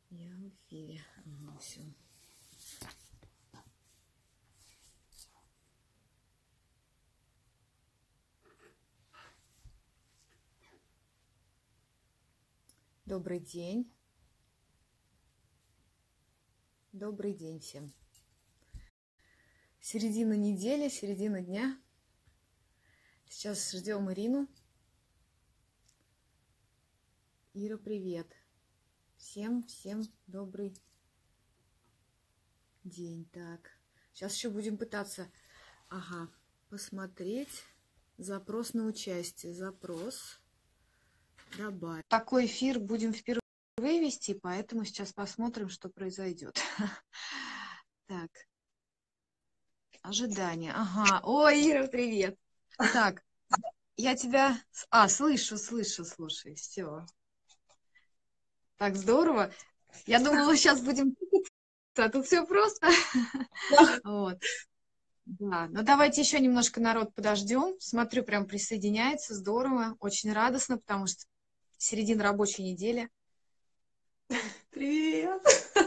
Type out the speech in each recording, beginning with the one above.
Я в эфире. Ага, все. Добрый день. Добрый день всем. Середина недели, середина дня. Сейчас ждем Ирину. Ира, привет. Всем добрый день. Так, сейчас еще будем пытаться, посмотреть. Запрос на участие. Запрос. Добавить. Такой эфир будем впервые вести, поэтому сейчас посмотрим, что произойдет. Так. Ожидание. Ага. Ой, Ира, привет. Так, я тебя... слышу, слушай, все. Так, здорово. Я думала, сейчас будем... А тут все просто. Вот. Да, но давайте еще немножко народ подождем. Смотрю, прям присоединяется. Здорово. Очень радостно, потому что середина рабочей недели. Привет.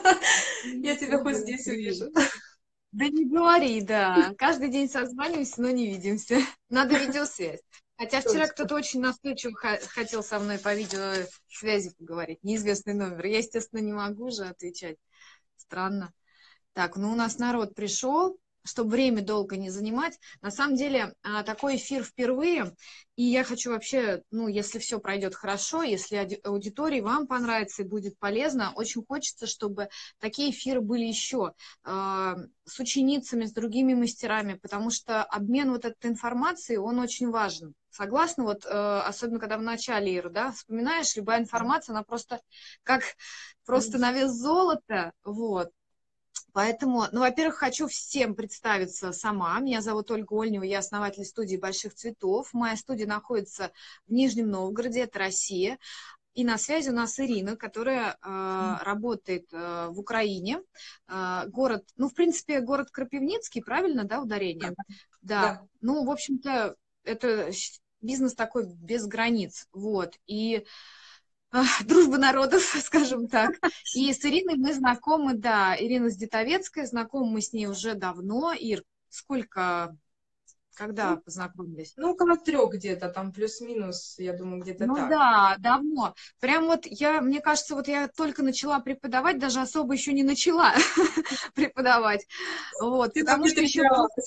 Я тебя хоть здесь увижу. Да не говори, да. Каждый день созваниваемся, но не видимся. Надо видеосвязь. Хотя вчера кто-то очень настойчиво хотел со мной по видеосвязи поговорить. Неизвестный номер. Я, естественно, не могу же отвечать. Странно. Так, ну у нас народ пришел, чтобы время долго не занимать. На самом деле, такой эфир впервые. И я хочу вообще, если все пройдет хорошо, если аудитории вам понравится и будет полезно, очень хочется, чтобы такие эфиры были еще с ученицами, с другими мастерами, потому что обмен вот этой информацией, он очень важен. Согласна? Вот особенно, когда в начале, Ира, да, вспоминаешь, любая информация, она просто как просто на вес золота, вот. Поэтому, во-первых, хочу всем представиться сама. Меня зовут Ольга Ольнева, я основатель студии «Больших цветов». Моя студия находится в Нижнем Новгороде, это Россия. И на связи у нас Ирина, которая работает в Украине. Город, в принципе, город Крапивницкий, правильно, да, ударение? Да. В общем-то, это бизнес такой без границ. Вот. И дружба народов, скажем так. И с Ириной мы знакомы, да, Ирина Сдитовецкая, знакомы мы с ней уже давно. Ир, когда познакомились? Около 3 где-то, там плюс-минус, я думаю, где-то так. Да, давно. Прям вот мне кажется, вот я только начала преподавать, даже особо еще не начала преподавать. Вот, Ты там потому не что еще...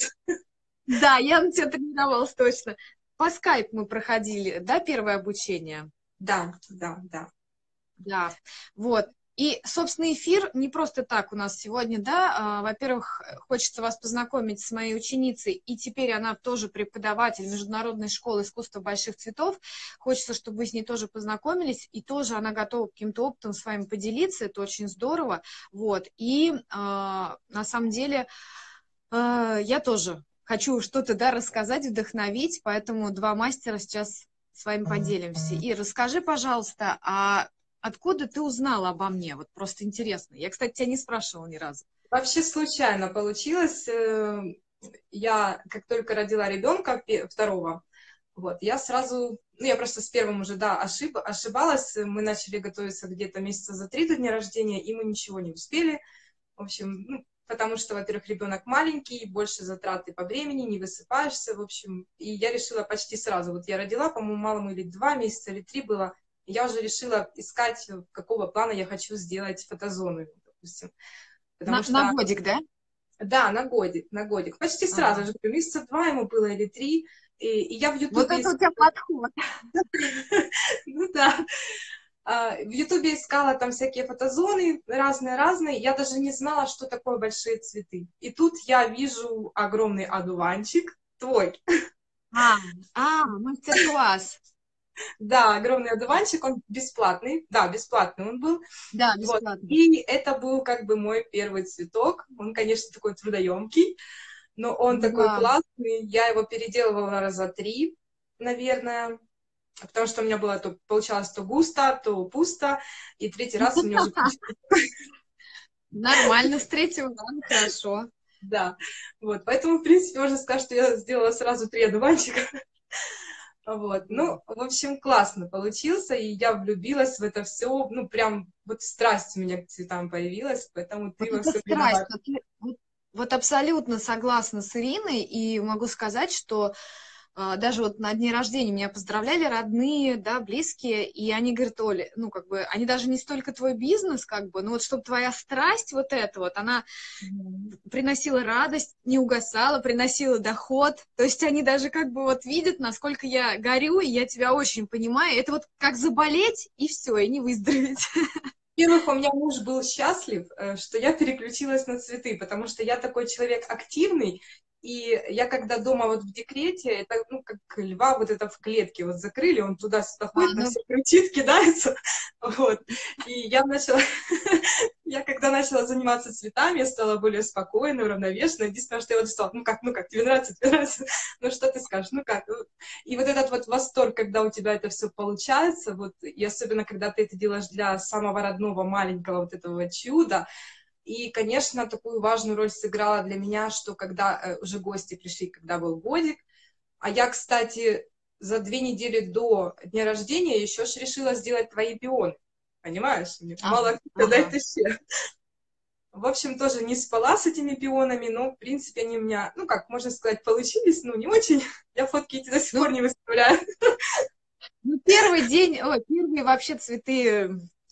Да, я на тебя тренировалась точно. По скайпу мы проходили, да, первое обучение? Да. Да, вот. И, собственно, эфир не просто так у нас сегодня, да. Во-первых, хочется вас познакомить с моей ученицей, и теперь она тоже преподаватель Международной школы искусства больших цветов. Хочется, чтобы вы с ней тоже познакомились, и тоже она готова каким-то опытом с вами поделиться, это очень здорово. Вот. И на самом деле я тоже хочу что-то, да, рассказать, вдохновить, поэтому два мастера сейчас с вами поделимся. И расскажи, пожалуйста, откуда ты узнала обо мне? Вот просто интересно. Я, кстати, тебя не спрашивала ни разу. Вообще случайно получилось. Я как только родила ребенка второго, вот, я сразу, я просто с первым уже, да, ошибалась. Мы начали готовиться где-то месяца за 3 до дня рождения, и мы ничего не успели. В общем, потому что, во-первых, ребенок маленький, больше затраты по времени, не высыпаешься, в общем. И я решила почти сразу. Вот я родила, по-моему, малому или 2 месяца, или 3 было. Я уже решила искать, какого плана я хочу сделать фотозону, допустим. На годик, да? Да, на годик. Почти сразу же, месяца 2 ему было или 3. И я в Ютубе... Вот это у тебя подход. Ну да. В Ютубе искала там всякие фотозоны разные. Я даже не знала, что такое большие цветы. И тут я вижу огромный одуванчик твой. Мастер-класс. Да, огромный одуванчик, он бесплатный. Да, бесплатный он был. Да, бесплатный. Вот. И это был как бы мой первый цветок. Он, конечно, такой трудоемкий, но он такой классный. Я его переделывала раза 3, наверное. Потому что у меня было получалось то густо, то пусто. И 3-й раз у меня уже получилось. Нормально, с 3-го, хорошо. Да, вот. Поэтому, в принципе, можно сказать, что я сделала сразу 3 одуванчика. Вот, ну, в общем, классно получился, и я влюбилась в это все, ну, прям вот страсть у меня к цветам появилась, поэтому Вот ты во это всем страсть. виноват. Вот абсолютно согласна с Ириной, и могу сказать, что даже вот на дне рождения меня поздравляли родные, да, близкие, и они говорят: Оля, ну, как бы, они даже не столько твой бизнес, как бы, но вот чтобы твоя страсть вот эта вот, она Мгм. приносила радость, не угасала, приносила доход, то есть они даже как бы вот видят, насколько я горю, и я тебя очень понимаю, это вот как заболеть, и все, и не выздороветь. Во-первых, у меня муж был счастлив, что я переключилась на цветы, потому что я такой человек активный, и я когда дома вот в декрете, это, ну, как льва вот это в клетке вот закрыли, он туда-сюда ходит, на Ну, все кричит, кидается, вот. И я начала, я когда начала заниматься цветами, я стала более спокойной, уравновешенной. Единственное, что я вот стала, ну как, тебе нравится, ну что ты скажешь, ну как. И вот этот вот восторг, когда у тебя это все получается, вот, и особенно, когда ты это делаешь для самого родного, маленького вот этого чуда. И, конечно, такую важную роль сыграла для меня, что когда уже гости пришли, когда был годик, а я, кстати, за 2 недели до дня рождения еще ж решила сделать твои пионы. Понимаешь? Мне ага, мало когда ага. это все. В общем, тоже не спала с этими пионами, но, в принципе, они у меня, ну, как можно сказать, получились, но не очень. Я фотки эти до сих Ну, пор не выставляю. ну, первый день, ой, первые вообще цветы,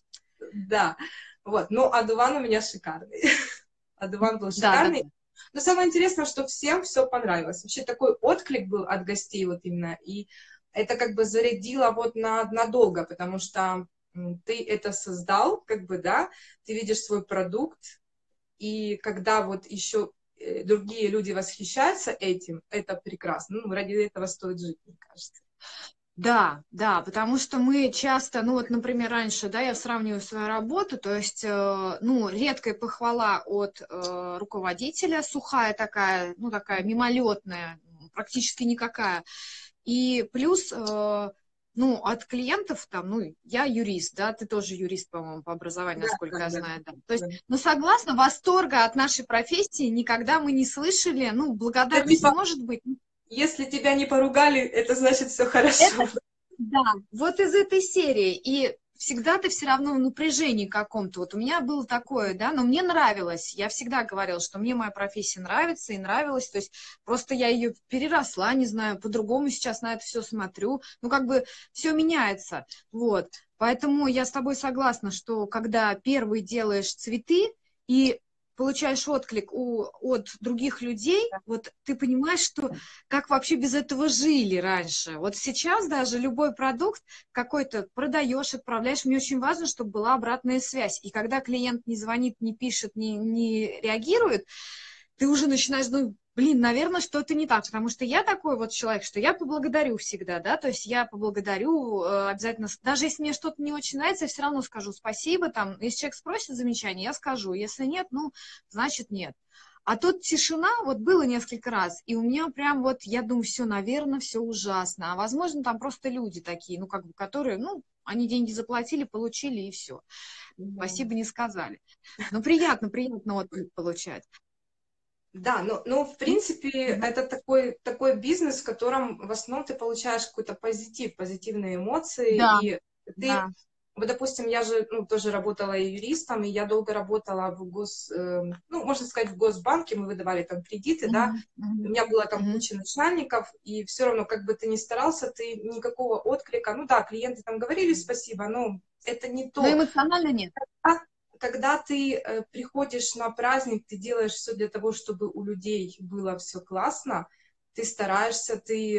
Да, вот. Но одуван у меня шикарный. Одуван был да, да, шикарный. Но самое интересное, что всем все понравилось. Вообще такой отклик был от гостей вот именно. И это как бы зарядило вот надолго, потому что ты это создал, как бы, да, ты видишь свой продукт, и когда вот еще другие люди восхищаются этим, это прекрасно. Ну, ради этого стоит жить, мне кажется. да, да, потому что мы часто, ну вот, например, раньше, да, я сравниваю свою работу, то есть, ну, редкая похвала от руководителя, сухая такая, ну, такая мимолетная, практически никакая. И плюс, ну, от клиентов там, ну, я юрист, да, ты тоже юрист, по-моему, по образованию, Да, да, насколько я да. знаю, да. То есть, Да. ну, согласна, восторга от нашей профессии никогда мы не слышали, ну, Это благодарность типа, может быть. если тебя не поругали, это значит все Это, хорошо. да, вот из этой серии. И всегда ты все равно в напряжении каком-то. Вот у меня было такое, да, но мне нравилось. Я всегда говорила, что мне моя профессия нравится и нравилась. То есть просто я ее переросла, не знаю, по-другому сейчас на это все смотрю. Ну, как бы все меняется. Вот. Поэтому я с тобой согласна, что когда первый делаешь цветы и получаешь отклик от других людей, вот ты понимаешь, что как вообще без этого жили раньше. Вот сейчас даже любой продукт какой-то продаешь, отправляешь, мне очень важно, чтобы была обратная связь. И когда клиент не звонит, не пишет, не реагирует, ты уже начинаешь думать, блин, наверное, что-то не так, потому что я такой вот человек, что я поблагодарю всегда, да, то есть я поблагодарю обязательно, даже если мне что-то не очень нравится, я все равно скажу спасибо, там, если человек спросит замечание, я скажу, если нет, ну, значит нет. А тут тишина, вот было несколько раз, и у меня прям вот, я думаю, все, наверное, все ужасно, а возможно, там просто люди такие, ну, как бы, которые, ну, они деньги заплатили, получили, и все. Мгм. Спасибо не сказали. Но приятно, приятно отклик получать. Да, ну, в принципе, Мгм. это такой бизнес, в котором в основном ты получаешь какой-то позитив, позитивные эмоции, Да, и ты, да. вот, допустим, я же, ну, тоже работала и юристом, и я долго работала ну, можно сказать, в Госбанке, мы выдавали там кредиты, да, Мгм, у мгм, меня была там мгм. куча начальников, и все равно, как бы ты ни старался, ты никакого отклика, ну да, клиенты там говорили спасибо, но это не Но то. эмоционально нет. А когда ты приходишь на праздник, ты делаешь все для того, чтобы у людей было все классно, ты стараешься,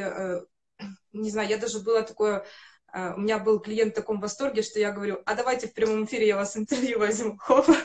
не знаю, я даже было такое, у меня был клиент в таком восторге, что я говорю, а давайте в прямом эфире я вас интервью возьму. Хопа.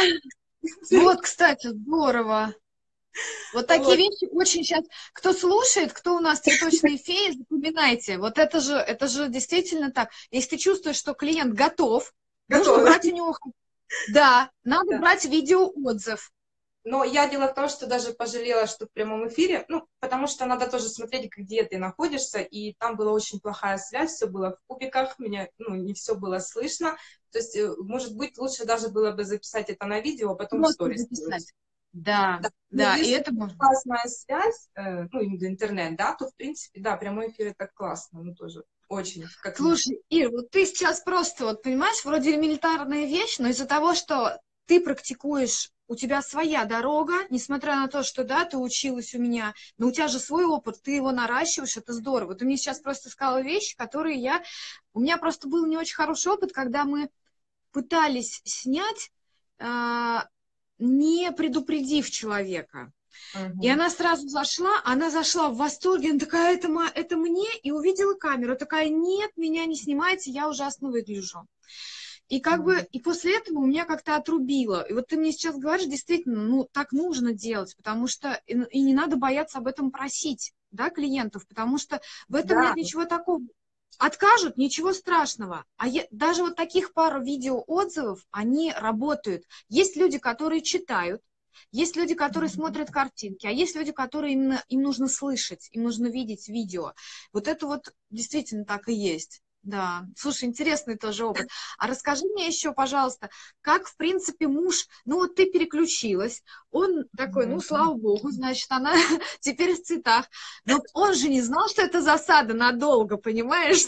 Вот, кстати, здорово. Вот такие Вот, вещи очень сейчас... Кто слушает, кто у нас цветочные феи, запоминайте. Вот это же действительно так. Если ты чувствуешь, что клиент готов, нужно готово. брать у него... Да, надо Да. брать видеоотзыв. Но я дело в том, что даже пожалела, что в прямом эфире, ну, потому что надо тоже смотреть, где ты находишься, и там была очень плохая связь, все было в кубиках, меня, ну, не все было слышно, то есть, может быть, лучше даже было бы записать это на видео, а потом в Просто сторис сделать. записать. Да, Да. Но да, и если это можно. классная связь, ну, именно интернет, да, то, в принципе, да, прямой эфир это классно, ну, тоже очень, как лично. Слушай, Ир, вот ты сейчас просто, вот понимаешь, вроде элементарная вещь, но из-за того, что ты практикуешь, у тебя своя дорога, несмотря на то, что, да, ты училась у меня, но у тебя же свой опыт, ты его наращиваешь, это здорово. Ты мне сейчас просто сказала вещи, которые я... У меня просто был не очень хороший опыт, когда мы пытались снять, не предупредив человека. И Мгм. она сразу зашла, она зашла в восторге, она такая, это мне, и увидела камеру, такая, нет, меня не снимайте, я ужасно выгляжу. И как бы, Мгм. и после этого у меня как-то отрубило. И вот ты мне сейчас говоришь, действительно, ну, так нужно делать, потому что, и не надо бояться об этом просить, да, клиентов, потому что в этом Да, нет ничего такого. Откажут, ничего страшного. Даже вот таких пару видеоотзывов, они работают. Есть люди, которые читают, есть люди, которые мгм. смотрят картинки, а есть люди, которые именно им нужно слышать, им нужно видеть видео. Вот это вот действительно так и есть. Да, слушай, интересный тоже опыт. А расскажи мне еще, пожалуйста, как, в принципе, муж, ну вот ты переключилась, он такой, ну, Мгм. слава богу, значит, она теперь в цветах. Но он же не знал, что это засада надолго, понимаешь?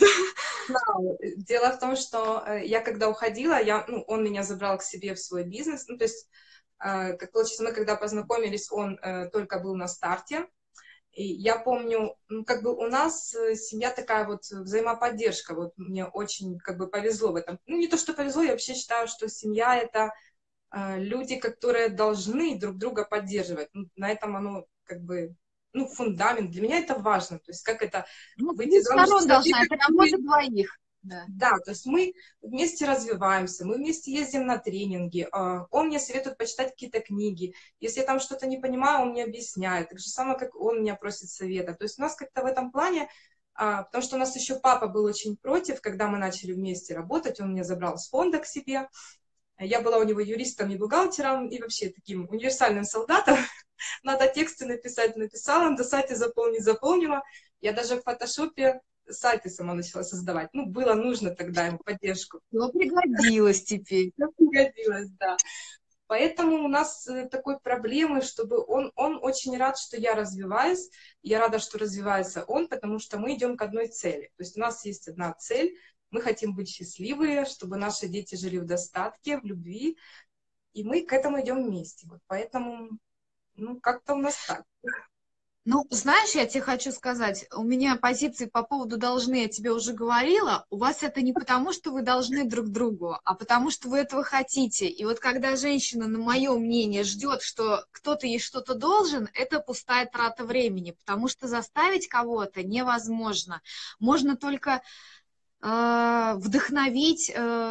Дело в том, что я когда уходила, ну, он меня забрал к себе в свой бизнес. Ну, то есть, как получится, мы когда познакомились, он только был на старте. И я помню, ну, как бы у нас семья такая вот взаимоподдержка. Вот мне очень как бы повезло в этом. Ну, не то, что повезло, я вообще считаю, что семья — это люди, которые должны друг друга поддерживать. Ну, на этом оно как бы, ну, фундамент. Для меня это важно. То есть как это Ну, с выйти двух замуж за сторон должна, человека, это который... работа двоих. Да. Да, то есть мы вместе развиваемся, мы вместе ездим на тренинги, он мне советует почитать какие-то книги, если я там что-то не понимаю, он мне объясняет, так же самое, как он меня просит совета. То есть у нас как-то в этом плане, потому что у нас еще папа был очень против, когда мы начали вместе работать, он меня забрал с фонда к себе, я была у него юристом и бухгалтером, и вообще таким универсальным солдатом. Надо тексты написать, написала, на сайте заполнить, заполнила. Я даже в фотошопе сайты сама начала создавать. Ну, было нужно тогда ему поддержку. Все пригодилось теперь. Всё пригодилось, да. Поэтому у нас такой проблемы, чтобы он очень рад, что я развиваюсь. Я рада, что развивается он, потому что мы идем к одной цели. То есть у нас есть одна цель. Мы хотим быть счастливые, чтобы наши дети жили в достатке, в любви. И мы к этому идем вместе. Вот поэтому, ну, как-то у нас так. Ну, знаешь, я тебе хочу сказать, у меня позиции по поводу должны, я тебе уже говорила, у вас это не потому, что вы должны друг другу, а потому, что вы этого хотите. И вот когда женщина, на мое мнение, ждет, что кто-то ей что-то должен, это пустая трата времени, потому что заставить кого-то невозможно. Можно только вдохновить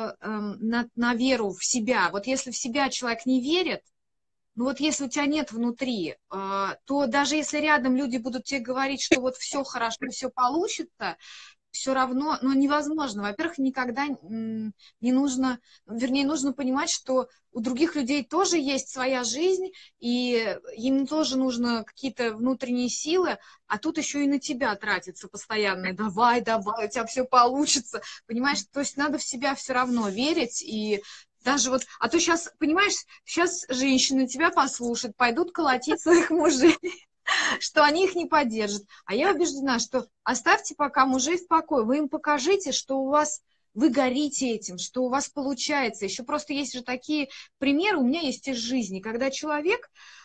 на веру в себя. Вот если в себя человек не верит, ну вот если у тебя нет внутри, то даже если рядом люди будут тебе говорить, что вот все хорошо, все получится, все равно, ну, невозможно. Во-первых, никогда не нужно, вернее, нужно понимать, что у других людей тоже есть своя жизнь, и им тоже нужно какие-то внутренние силы, а тут еще и на тебя тратится постоянно. Давай, давай, у тебя все получится. Понимаешь, то есть надо в себя все равно верить, и даже вот, а то сейчас, понимаешь, сейчас женщины тебя послушают, пойдут колотить своих мужей, что они их не поддержат. А я убеждена, что оставьте пока мужей в покое. Вы им покажите, что у вас вы горите этим, что у вас получается. Еще просто есть же такие примеры, у меня есть из жизни, когда человек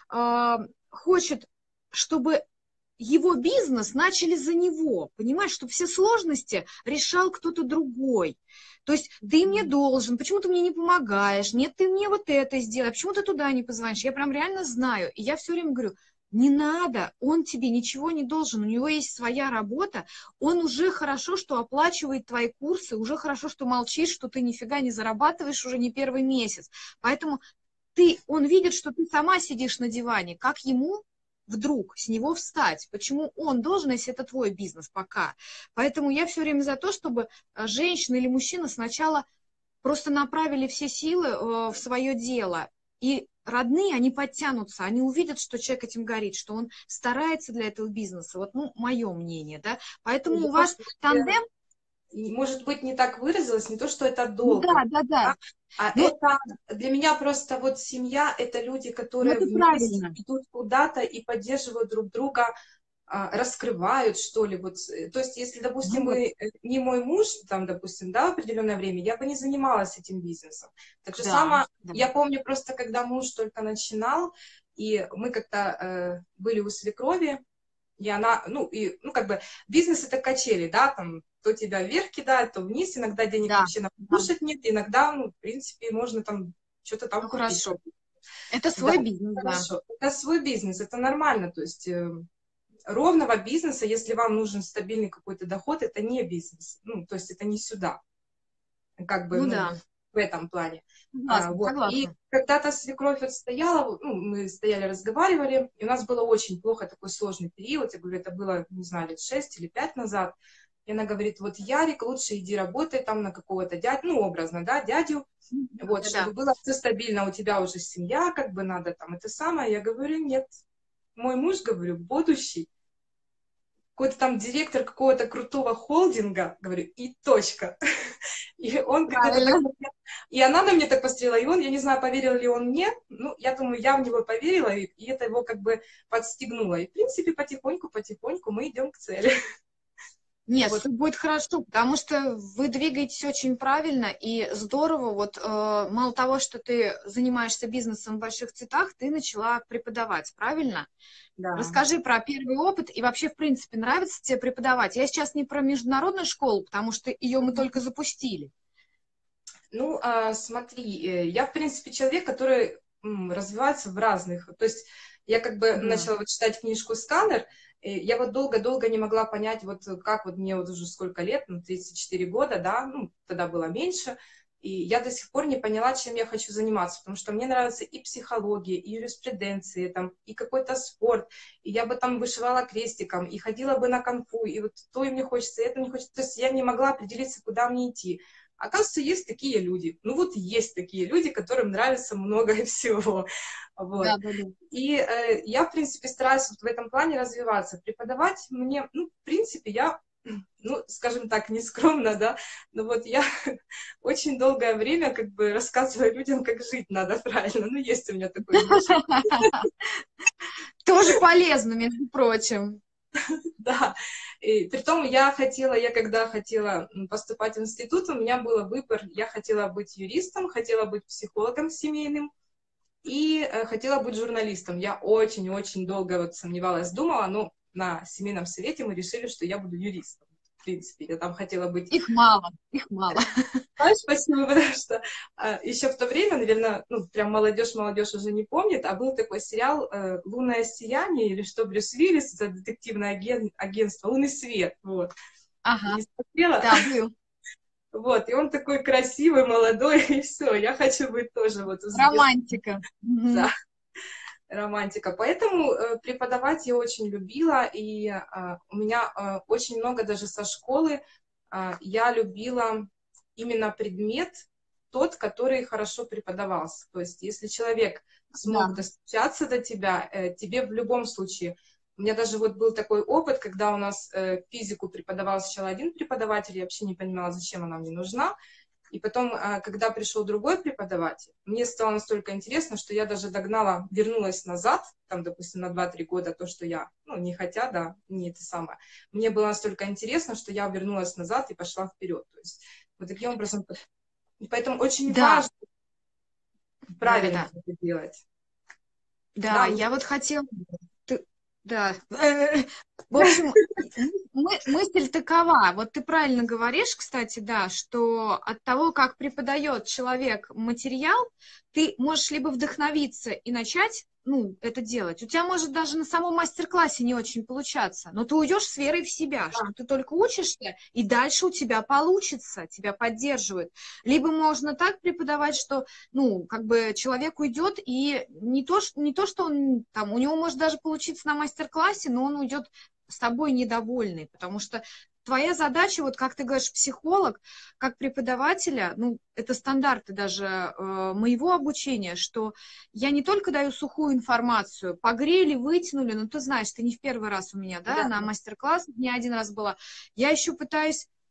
хочет, чтобы его бизнес начали за него, понимаешь, чтобы все сложности решал кто-то другой. То есть ты мне должен, почему ты мне не помогаешь, нет, ты мне вот это сделай, почему ты туда не позвонишь, я прям реально знаю. И я все время говорю, не надо, он тебе ничего не должен, у него есть своя работа, он уже хорошо, что оплачивает твои курсы, уже хорошо, что молчишь, что ты нифига не зарабатываешь уже не первый месяц. Поэтому он видит, что ты сама сидишь на диване, как ему вдруг с него встать? Почему он должен, если это твой бизнес пока? Поэтому я все время за то, чтобы женщина или мужчина сначала просто направили все силы в свое дело. И родные, они подтянутся, они увидят, что человек этим горит, что он старается для этого бизнеса. Вот, ну, мое мнение, да. Поэтому у Я вас просто тандем может быть, не так выразилась, не то, что это Ну долг, да, да, да. да, а Ну, это для меня просто вот семья — это люди, ну которые это вместе правильно. идут куда-то и поддерживают друг друга, раскрывают, что ли. Вот, то есть, если, допустим, Вот, не мой муж, там, допустим, да, в определенное время, я бы не занималась этим бизнесом. Так же да, самое, да. я помню просто, когда муж только начинал, и мы как-то были у свекрови, и она, ну, и, ну, как бы, бизнес — это качели, да, там, то тебя вверх кидает, то вниз, иногда денег Да, вообще на да. кушать нет, иногда, ну, в принципе, можно там что-то там Ну купить. хорошо. Это Да, свой бизнес, да. хорошо. Это свой бизнес, это нормально, то есть ровного бизнеса, если вам нужен стабильный какой-то доход, это не бизнес, ну, то есть это не сюда, как бы, Ну ну, да. в этом плане. Согласна, Вот. И согласна. когда-то свекровь вот стояла, ну, мы стояли, разговаривали, и у нас было очень плохо, такой сложный период, я говорю, это было, не знаю, лет 6 или 5 назад, и она говорит, вот, Ярик, лучше иди работай там на какого-то дядю, ну, образно, да, дядю, вот, Да, да. чтобы было все стабильно, у тебя уже семья, как бы надо там это самое. Я говорю, нет, мой муж, говорю, будущий, какой-то там директор какого-то крутого холдинга, говорю, и точка. И он как-то так... Правильно. И она на мне так посмотрела, и он, я не знаю, поверил ли он мне, ну, я думаю, я в него поверила, и это его как бы подстегнуло. И, в принципе, потихоньку мы идем к цели. Нет, Вот, все будет хорошо, потому что вы двигаетесь очень правильно и здорово. Вот мало того, что ты занимаешься бизнесом в больших цветах, ты начала преподавать, правильно? да. Расскажи про первый опыт и вообще, в принципе, нравится тебе преподавать? Я сейчас не про международную школу, потому что ее мы только запустили. Ну, смотри, я, в принципе, человек, который развивается в разных. То есть я как бы Да. начала вот читать книжку «Сканер», и я вот долго-долго не могла понять, вот как вот мне вот уже сколько лет, ну, 34 года, да, ну, тогда было меньше, и я до сих пор не поняла, чем я хочу заниматься, потому что мне нравится и психология, и юриспруденция, там, и какой-то спорт, и я бы там вышивала крестиком, и ходила бы на конфу, и вот то и мне хочется, и это мне хочется, то есть я не могла определиться, куда мне идти. Оказывается, есть такие люди. Ну вот есть такие люди, которым нравится много всего. Вот. Да, да, да. И я, в принципе, стараюсь вот в этом плане развиваться. Преподавать мне, ну, в принципе, я, ну, скажем так, не скромно, да, но вот я очень долгое время как бы рассказываю людям, как жить надо правильно. Ну, есть у меня такой небольшой, Тоже полезно, между прочим. да. И притом я когда хотела поступать в институт, у меня был выбор, я хотела быть юристом, хотела быть психологом семейным, и хотела быть журналистом. Я очень-очень долго вот сомневалась, думала, но на семейном совете мы решили, что я буду юристом. В принципе, я там хотела быть... Их мало, их мало. Знаешь, спасибо, потому что еще в то время, наверное, ну, прям молодежь уже не помнит, а был такой сериал «Лунное сияние» или что, Брюс Уиллис, это детективное агентство «Лунный свет», вот. Ага, Не смотрела? да, был. Вот, и он такой красивый, молодой, и все, я хочу быть тоже вот известным. Романтика. Мгм. Романтика. Поэтому преподавать я очень любила, и у меня очень много даже со школы я любила именно предмет тот, который хорошо преподавался. То есть если человек смог Да, достучаться до тебя, тебе в любом случае... У меня даже вот был такой опыт, когда у нас физику преподавал сначала один преподаватель, я вообще не понимала, зачем она мне нужна. И потом, когда пришел другой преподаватель, мне стало настолько интересно, что я даже догнала, вернулась назад, там, допустим, на 2-3 года, то, что я, ну, не хотя, да, не это самое. Мне было настолько интересно, что я вернулась назад и пошла вперед. То есть вот таким образом. И поэтому очень да, важно да, да, правильно да. это делать. Да, Да, я вот хотела... Да. В общем, мысль такова. Вот ты правильно говоришь, кстати, да, что от того, как преподает человек материал, ты можешь либо вдохновиться и начать, ну, это делать. У тебя может даже на самом мастер-классе не очень получаться, но ты уйдешь с верой в себя, что ты только учишься, и дальше у тебя получится, тебя поддерживают. Либо можно так преподавать, что ну, как бы человек уйдет, и не то, что он там, у него может даже получиться на мастер-классе, но он уйдет с тобой недовольный, потому что твоя задача, вот как ты говоришь, психолог, как преподавателя, ну, это стандарты даже моего обучения, что я не только даю сухую информацию, погрели, вытянули, ну, ты знаешь, ты не в первый раз у меня, да, да, на мастер-класс не один раз была, я еще пытаюсь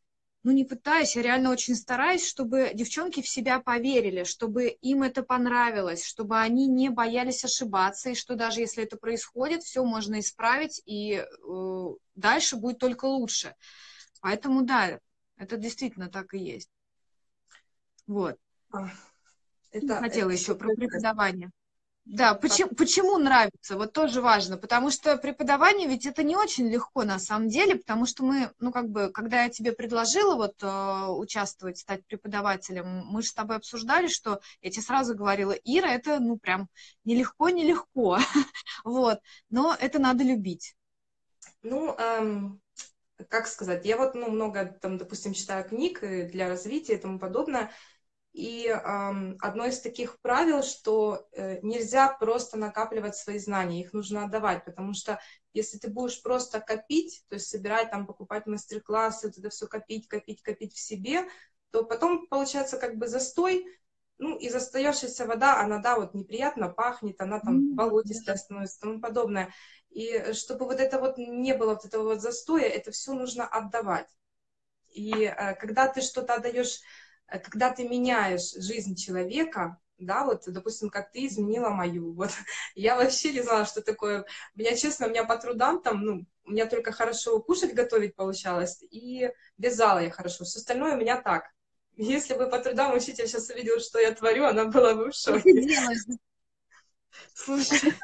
ну, не пытаюсь, я реально очень стараюсь, чтобы девчонки в себя поверили, чтобы им это понравилось, чтобы они не боялись ошибаться, и что даже если это происходит, все можно исправить, и дальше будет только лучше. Поэтому, да, это действительно так и есть. Вот. Хотела еще про преподавание. Да, почему нравится? Вот тоже важно, потому что преподавание ведь это не очень легко на самом деле, потому что мы, ну как бы, когда я тебе предложила вот участвовать, стать преподавателем, мы же с тобой обсуждали, что я тебе сразу говорила, Ира, это ну прям нелегко, вот, но это надо любить. Ну, как сказать, я вот ну, много там, допустим, читаю книг для развития и тому подобное. И одно из таких правил, что нельзя просто накапливать свои знания, их нужно отдавать, потому что если ты будешь просто копить, то есть собирать, там, покупать мастер-классы, вот это все копить в себе, то потом получается как бы застой, ну и застоявшаяся вода, она, да, вот неприятно пахнет, она там болотистая становится и тому подобное. И чтобы вот это вот не было вот этого вот застоя, это все нужно отдавать. И когда ты что-то отдаешь, когда ты меняешь жизнь человека, да, вот, допустим, как ты изменила мою, вот, я вообще не знала, что такое, честно, у меня по трудам там, ну, у меня только хорошо кушать, готовить получалось, и вязала я хорошо, все остальное у меня так. Если бы по трудам учитель сейчас увидел, что я творю, она была бы в Что ты шоке. делаешь? Слушай,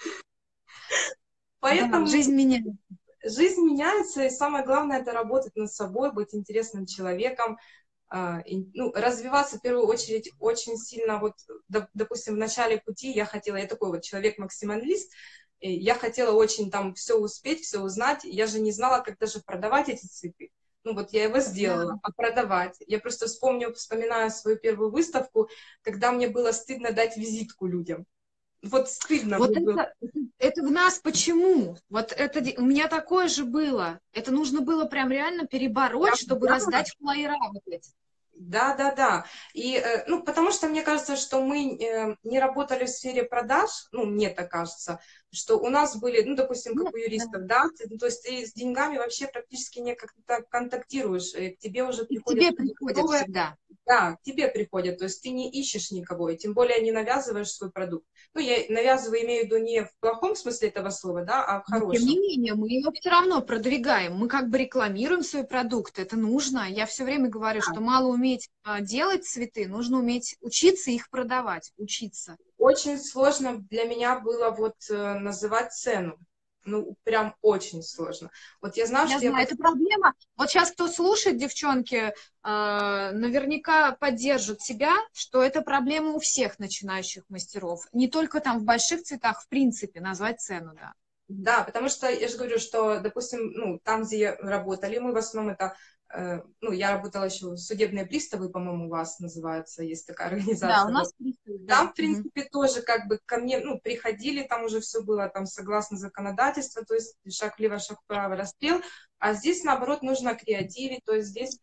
да, Поэтому жизнь меняет. жизнь меняется, и самое главное — это работать над собой, быть интересным человеком, ну, развиваться в первую очередь очень сильно, вот, допустим, в начале пути я такой вот человек-максималист, и я хотела очень там все успеть, все узнать, я же не знала, как даже продавать эти цветы. Ну вот я его Да. сделала, а продавать? Я просто вспоминаю свою первую выставку, когда мне было стыдно дать визитку людям. Вот стыдно Вот мне было. это в нас почему? Вот это у меня такое же было. Это нужно было прям реально перебороть, чтобы раздать флаера вот эти. Да, да, да. И, ну, потому что мне кажется, что мы не работали в сфере продаж, ну, мне так кажется, что у нас были, ну, допустим, Ну, как у да. юристов, да, ну, то есть ты с деньгами вообще практически не как-то контактируешь, и к тебе уже И к приходят тебе люди приходят готовые. всегда. Да, к тебе приходят, то есть ты не ищешь никого, и тем более не навязываешь свой продукт. Ну, я навязываю, имею в виду не в плохом смысле этого слова, да, а в Но тем не хорошем. менее, мы его все равно продвигаем. Мы как бы рекламируем свои продукты. Это нужно. Я все время говорю, что мало уметь делать цветы, нужно уметь учиться их продавать, учиться. Очень сложно для меня было вот называть цену. Ну, прям очень сложно. Вот я знаю, Я что я... знаю, это проблема. Вот сейчас кто слушает, девчонки, наверняка поддержат себя, что это проблема у всех начинающих мастеров. Не только там в больших цветах, в принципе, назвать цену, да. Да, потому что я же говорю, что, допустим, ну, там, где работали, мы в основном это... ну, я работала еще, судебные приставы, по-моему, у вас называется, есть такая Да, у организация. Вот. нас приставы, да. Там, в принципе, тоже как бы ко мне, ну, приходили, там уже все было там согласно законодательству, то есть шаг влево, шаг вправо, расстрел. А здесь, наоборот, нужно креативить, то есть здесь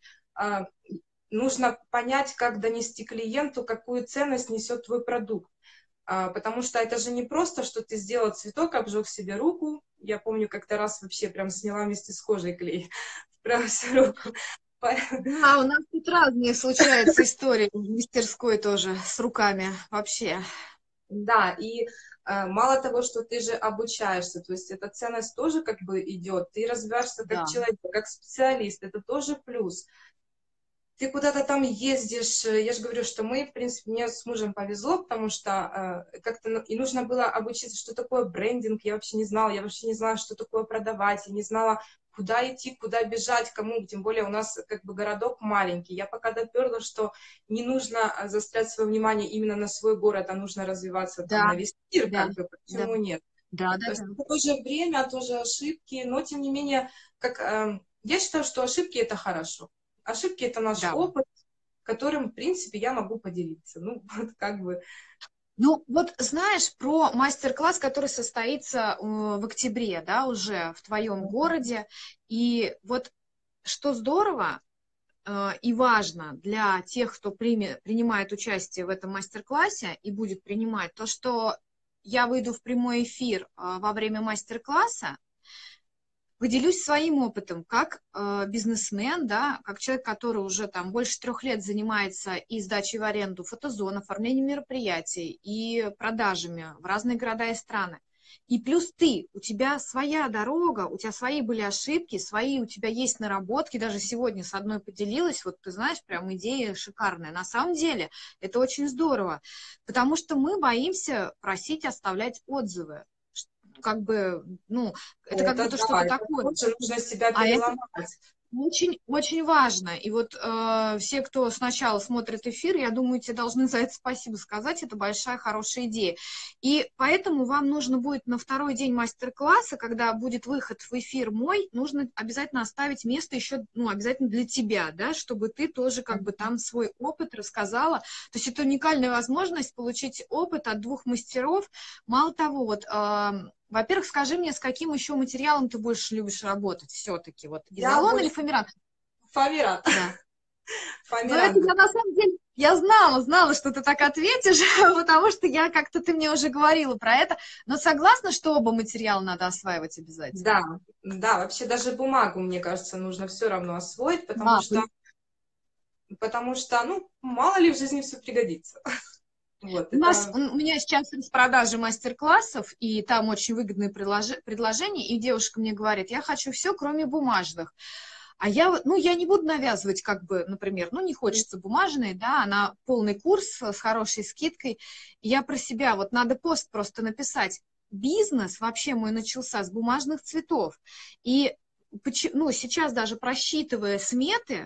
нужно понять, как донести клиенту, какую ценность несет твой продукт. Потому что это же не просто, что ты сделал цветок, обжег себе руку. Я помню, как-то раз вообще прям сняла вместе с кожей клей прям всю руку. Да, у нас тут разные случаются истории в мастерской тоже с руками вообще. Да, и мало того, что ты же обучаешься, то есть эта ценность тоже как бы идет, ты развиваешься как Да. человек, как специалист, это тоже плюс. Ты куда-то там ездишь, я же говорю, что мы, в принципе, мне с мужем повезло, потому что как-то и нужно было обучиться, что такое брендинг, я вообще не знала, что такое продавать, я не знала, куда идти, куда бежать, кому, тем более у нас как бы городок маленький. Я пока доперла, что не нужно заострять свое внимание именно на свой город, а нужно развиваться там Да, на весь мир, да, как бы, да, почему нет? да, да, То есть да. это тоже время, тоже ошибки, но тем не менее, как, я считаю, что ошибки — это хорошо. Ошибки — это наш Да. опыт, которым, в принципе, я могу поделиться. Ну, вот как бы... Ну, вот знаешь про мастер-класс, который состоится в октябре, да, уже в твоем городе. И вот что здорово и важно для тех, кто принимает участие в этом мастер-классе и будет принимать, то, что я выйду в прямой эфир во время мастер-класса, Поделюсь своим опытом, как бизнесмен, да, как человек, который уже там больше 3 лет занимается и сдачей в аренду фотозон, оформлением мероприятий и продажами в разные города и страны. И плюс у тебя своя дорога, у тебя свои были ошибки, свои у тебя есть наработки, даже сегодня с одной поделилась, вот ты знаешь, прям идея шикарная. На самом деле это очень здорово, потому что мы боимся просить оставлять отзывы. Как бы, ну, это как Это будто да, что-то это такое. тоже нужно себя А это переломать. очень, очень важно. И вот все, кто сначала смотрит эфир, я думаю, тебе должны за это спасибо сказать. Это большая, хорошая идея. И поэтому вам нужно будет на 2-й день мастер-класса, когда будет выход в эфир мой, нужно обязательно оставить место еще, ну, обязательно для тебя, да, чтобы ты тоже как бы там свой опыт рассказала. То есть это уникальная возможность получить опыт от 2 мастеров. Мало того, вот во-первых, скажи мне, с каким еще материалом ты больше любишь работать все-таки? Вот Я изолон или больше фоамират? фоамират. Да. Но Фоамират это буду. я на самом деле, я знала, что ты так ответишь, потому что я как-то, ты мне уже говорила про это. Но согласна, что оба материала надо осваивать обязательно? Да, да, вообще даже бумагу, мне кажется, нужно все равно освоить, Да, потому что, ну, мало ли в жизни все пригодится. Вот, у меня сейчас распродажи мастер-классов, и там очень выгодные предложения, и девушка мне говорит, я хочу все, кроме бумажных. А я, ну, я не буду навязывать, как бы, например, ну, не хочется бумажной, да, она полный курс с хорошей скидкой. И я про себя, вот надо пост просто написать. Бизнес вообще мой начался с бумажных цветов. И ну, сейчас даже просчитывая сметы,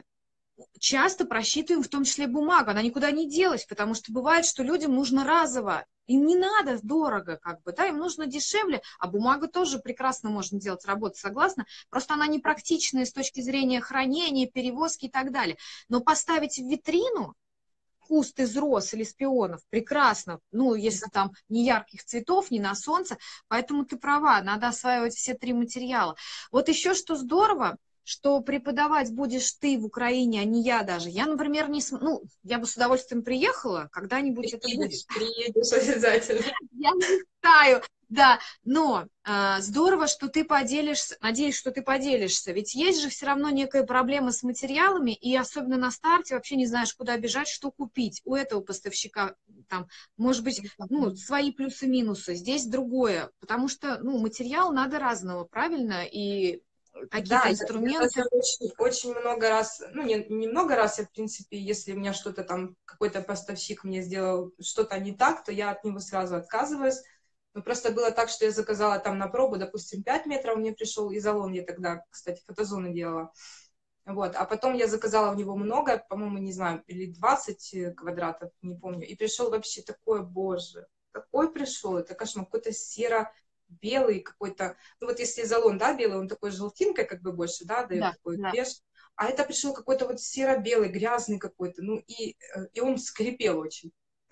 часто просчитываем в том числе бумагу, она никуда не делась, потому что бывает, что людям нужно разово, им не надо дорого, как бы, да, им нужно дешевле, а бумагу тоже прекрасно можно делать, работать, согласна, просто она непрактичная с точки зрения хранения, перевозки и так далее. Но поставить в витрину куст из роз или с пионов прекрасно, ну, если там не ярких цветов, не на солнце, поэтому ты права, надо осваивать все 3 материала. Вот еще что здорово, что преподавать будешь ты в Украине, а не я даже. Я, например, ну, я бы с удовольствием приехала, когда-нибудь это будет. приедешь обязательно. Я мечтаю, да, но здорово, что ты поделишься, надеюсь, что ты поделишься, ведь есть же все равно некая проблема с материалами, и особенно на старте вообще не знаешь, куда бежать, что купить. У этого поставщика там, может быть, ну, свои плюсы-минусы, здесь другое, потому что, ну, материал надо разного, правильно, и Да, какие-то я инструменты. даже очень, очень много раз, ну, не много раз, я, в принципе, если у меня что-то там, какой-то поставщик мне сделал что-то не так, то я от него сразу отказываюсь. Но просто было так, что я заказала там на пробу, допустим, 5 метров, мне пришел изолон, я тогда, кстати, фотозоны делала. Вот, а потом я заказала у него много, по-моему, не знаю, или 20 квадратов, не помню, и пришел вообще такой, боже, какой пришел, это кошмар, какой-то серо-белый какой-то, ну вот если изолон, да, белый, он такой желтинкой как бы больше, да, дает Да, такой да. беж, а это пришел какой-то вот серо-белый, грязный какой-то, ну и он скрипел очень.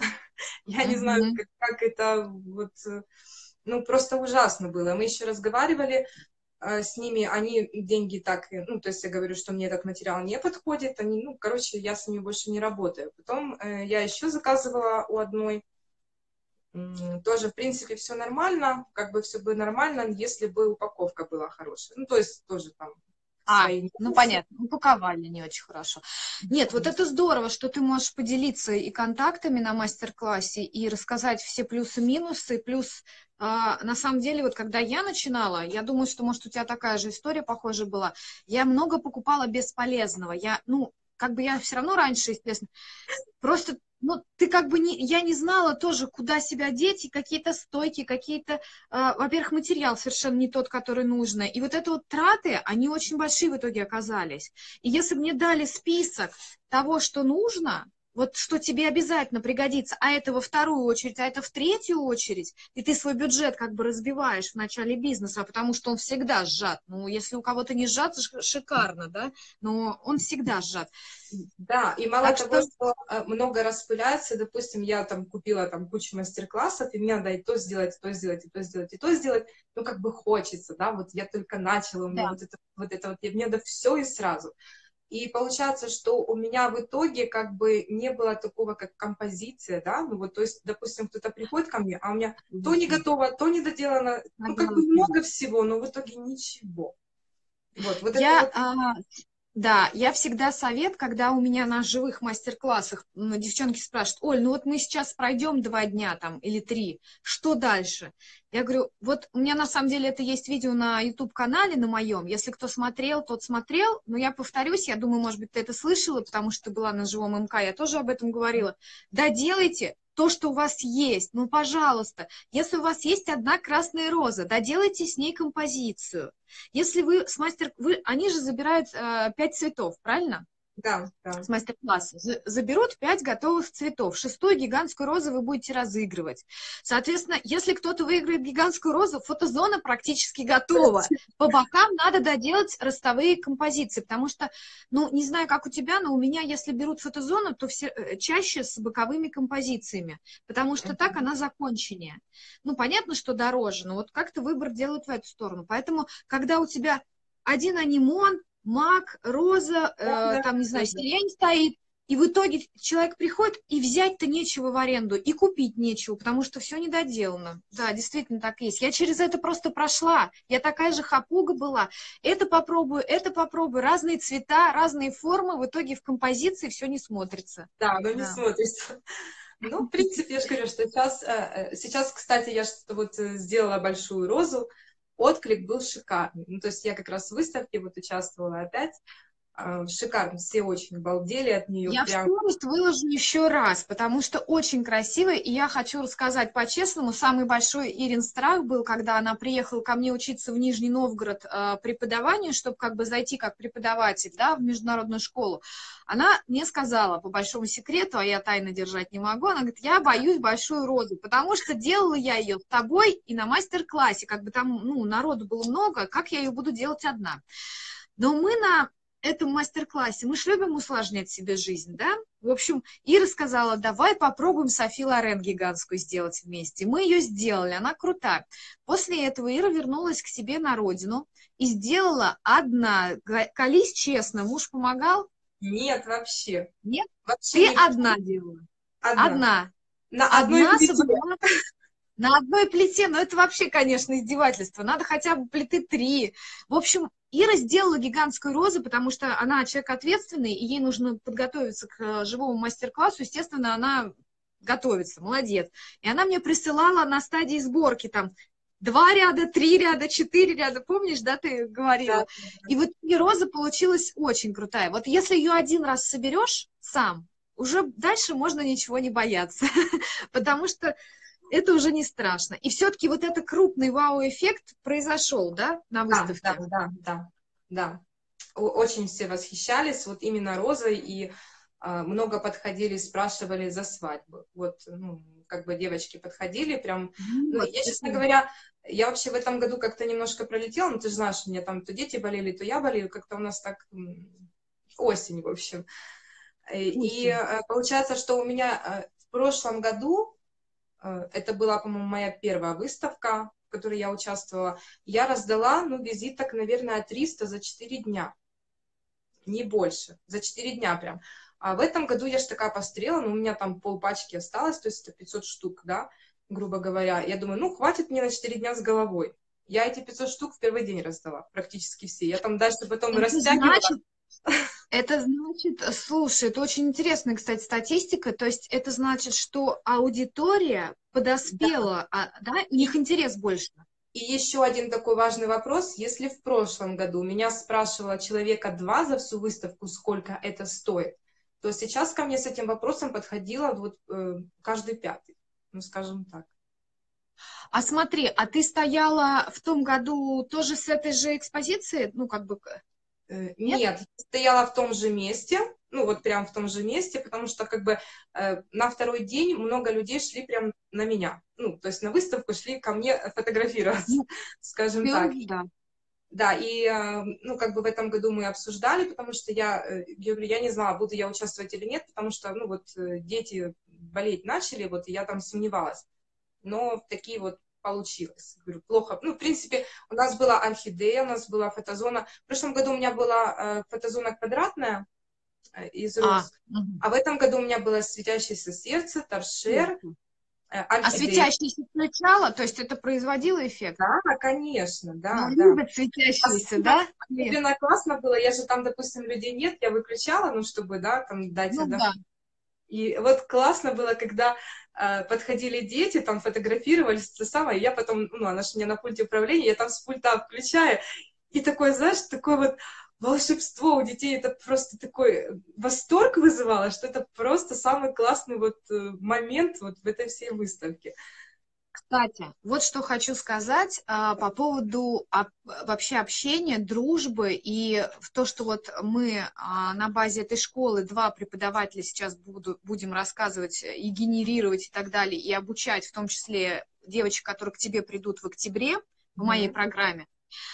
Я не знаю, Мгм. как это вот, ну просто ужасно было. Мы еще разговаривали, с ними, они деньги так, ну, то есть я говорю, что мне этот материал не подходит, они, ну, короче, я с ними больше не работаю. Потом я еще заказывала у одной, тоже, в принципе, все нормально, как бы все бы нормально, если бы упаковка была хорошая. Ну, то есть тоже там свои Ну нюансы. понятно, упаковали не очень хорошо. Нет, вот это здорово, что ты можешь поделиться и контактами на мастер-классе, и рассказать все плюсы-минусы, плюс на самом деле, вот когда я начинала, я думаю, что, может, у тебя такая же история похожая была, я много покупала бесполезного, ну, как бы я все равно раньше, естественно, просто, ну, ты как бы не, я не знала тоже, куда себя деть, и какие-то стойки, какие-то, во-первых, материал совершенно не тот, который нужно. И вот это вот траты, они очень большие в итоге оказались. И если бы мне дали список того, что нужно, вот что тебе обязательно пригодится, а это во вторую очередь, а это в третью очередь, и ты свой бюджет как бы разбиваешь в начале бизнеса, потому что он всегда сжат. Ну, если у кого-то не сжат, шикарно, да, но он всегда сжат. Да, и мало Так того, что что много распыляется, допустим, я там купила там кучу мастер-классов, и мне надо и то сделать, и то сделать, и то сделать, и то сделать, ну, как бы хочется, да, вот я только начала, у меня да. вот это вот, и мне надо все и сразу. И получается, что у меня в итоге как бы не было такого, как композиция, да, ну вот, то есть, допустим, кто-то приходит ко мне, а у меня то не готово, то не доделано, ну, как бы Согласна. много всего, но в итоге ничего. Вот это Я, вот. да, я всегда совет, когда у меня на живых мастер-классах девчонки спрашивают: Оль, ну вот мы сейчас пройдем 2 дня там или 3, что дальше? Я говорю, вот у меня на самом деле это есть видео на YouTube-канале на моем, если кто смотрел, тот смотрел, но я повторюсь, я думаю, может быть, ты это слышала, потому что ты была на живом МК, я тоже об этом говорила. Да делайте то, что у вас есть, ну, пожалуйста. Если у вас есть одна красная роза, доделайте с ней композицию. Если вы с они же забирают 5 цветов, правильно? Да, да. С мастер-класса. Заберут 5 готовых цветов. 6-ю гигантскую розу вы будете разыгрывать. Соответственно, если кто-то выиграет гигантскую розу, фотозона практически готова. По бокам надо доделать ростовые композиции, потому что, ну, не знаю, как у тебя, но у меня, если берут фотозону, то чаще с боковыми композициями, потому что так она законченнее. Ну, понятно, что дороже, но вот как-то выбор делают в эту сторону. Поэтому, когда у тебя один анимон, мак, роза, Да, да, там, не знаю, да, да. сирень стоит, и в итоге человек приходит, и взять-то нечего в аренду, и купить нечего, потому что все недоделано. Да, действительно так есть. Я через это просто прошла. Я такая же хапуга была. Это попробую. Разные цвета, разные формы. В итоге в композиции все не смотрится. Да, но не Да. смотрится. Ну, в принципе, я же говорю, что сейчас, кстати, я вот сделала большую розу, отклик был шикарный. Ну, то есть я как раз в выставке вот участвовала опять, шикарно, все очень балдели от нее, Я в прям. сторис выложу еще раз, потому что очень красиво, и я хочу рассказать по-честному, самый большой Ирин страх был, когда она приехала ко мне учиться в Нижний Новгород преподаванию, чтобы как бы зайти как преподаватель, да, в международную школу. Она мне сказала, по большому секрету, а я тайно держать не могу, она говорит, я боюсь большую розу, потому что делала я ее с тобой и на мастер-классе, как бы там, ну, народу было много, как я ее буду делать одна? Но мы на этом мастер-классе, мы же любим усложнять себе жизнь, да? В общем, Ира сказала, давай попробуем Софи Лорен гигантскую сделать вместе. Мы ее сделали, она крутая. После этого Ира вернулась к себе на родину и сделала одна. Колись честно, муж помогал? Нет, вообще. Нет? Вообще Ты не одна делала. одна. Одна. На одной Одна плите. собрала на одной плите, но это вообще, конечно, издевательство. Надо хотя бы плиты 3. В общем, Ира сделала гигантскую розу, потому что она человек ответственный, и ей нужно подготовиться к живому мастер-классу. Естественно, она готовится, молодец. И она мне присылала на стадии сборки там 2 ряда, 3 ряда, 4 ряда. Помнишь, да, ты Да. говорила? И вот и роза получилась очень крутая. Вот если ее один раз соберешь сам, уже дальше можно ничего не бояться. Потому что это уже не страшно. И все-таки вот этот крупный вау-эффект произошел, да, на Да, да, выставке? да, да, да. Очень все восхищались вот именно розой, и много подходили, спрашивали за свадьбу. Вот, ну, как бы девочки подходили прям. Ну, Вот, я, честно это говоря, я вообще в этом году как-то немножко пролетела, ну, ты же знаешь, у меня там то дети болели, то я болею, как-то у нас так осень, в общем. И очень. получается, что у меня в прошлом году, это была, по-моему, моя первая выставка, в которой я участвовала, я раздала, ну, визиток, наверное, 300 за 4 дня. Не больше. За 4 дня прям. А в этом году я же такая пострела, но у меня там полпачки осталось, то есть это 500 штук, да, грубо говоря. Я думаю, ну, хватит мне на 4 дня с головой. Я эти 500 штук в первый день раздала, практически все. Я там дальше потом Это растягивала. значит, это значит, слушай, это очень интересная, кстати, статистика. То есть это значит, что аудитория Да. подоспела, да, у И, них интерес больше. и еще один такой важный вопрос. Если в прошлом году меня спрашивало человека 2 за всю выставку, сколько это стоит, то сейчас ко мне с этим вопросом подходило вот, каждый пятый, ну, скажем так. А смотри, а ты стояла в том году тоже с этой же экспозицией? Ну, как бы, нет? Нет, я стояла в том же месте, ну вот прям в том же месте, потому что как бы на второй день много людей шли прям на меня. Ну, то есть на выставку шли ко мне фотографироваться, Ну, скажем всё, так. да. Да, и, ну, как бы в этом году мы обсуждали, потому что я говорю, я не знала, буду я участвовать или нет, потому что, ну, вот дети болеть начали, вот, и я там сомневалась. Но такие вот получилось. Говорю, плохо. Ну, в принципе, у нас была орхидея, у нас была фотозона. В прошлом году у меня была фотозона квадратная из роз, Мгм. а в этом году у меня было светящееся сердце, торшер, Сердце. А орхидеи. светящиеся включала? То есть это производило эффект? Да, конечно, Ну, да, да. любят светящиеся, Особенно, да? особенно классно было, я же там, допустим, людей нет, я выключала, ну, чтобы, да, там дать Ну отдохнуть. да. И вот классно было, когда подходили дети, там фотографировались, то самое, и я потом, ну, она же мне на пульте управления, я там с пульта включаю, и такое, знаешь, такое вот волшебство у детей, это просто такой восторг вызывало, что это просто самый классный вот момент вот в этой всей выставке. Кстати, вот что хочу сказать по поводу вообще общения, дружбы и в то, что вот мы на базе этой школы, два преподавателя сейчас будем рассказывать и генерировать и так далее, и обучать в том числе девочек, которые к тебе придут в октябре в моей программе.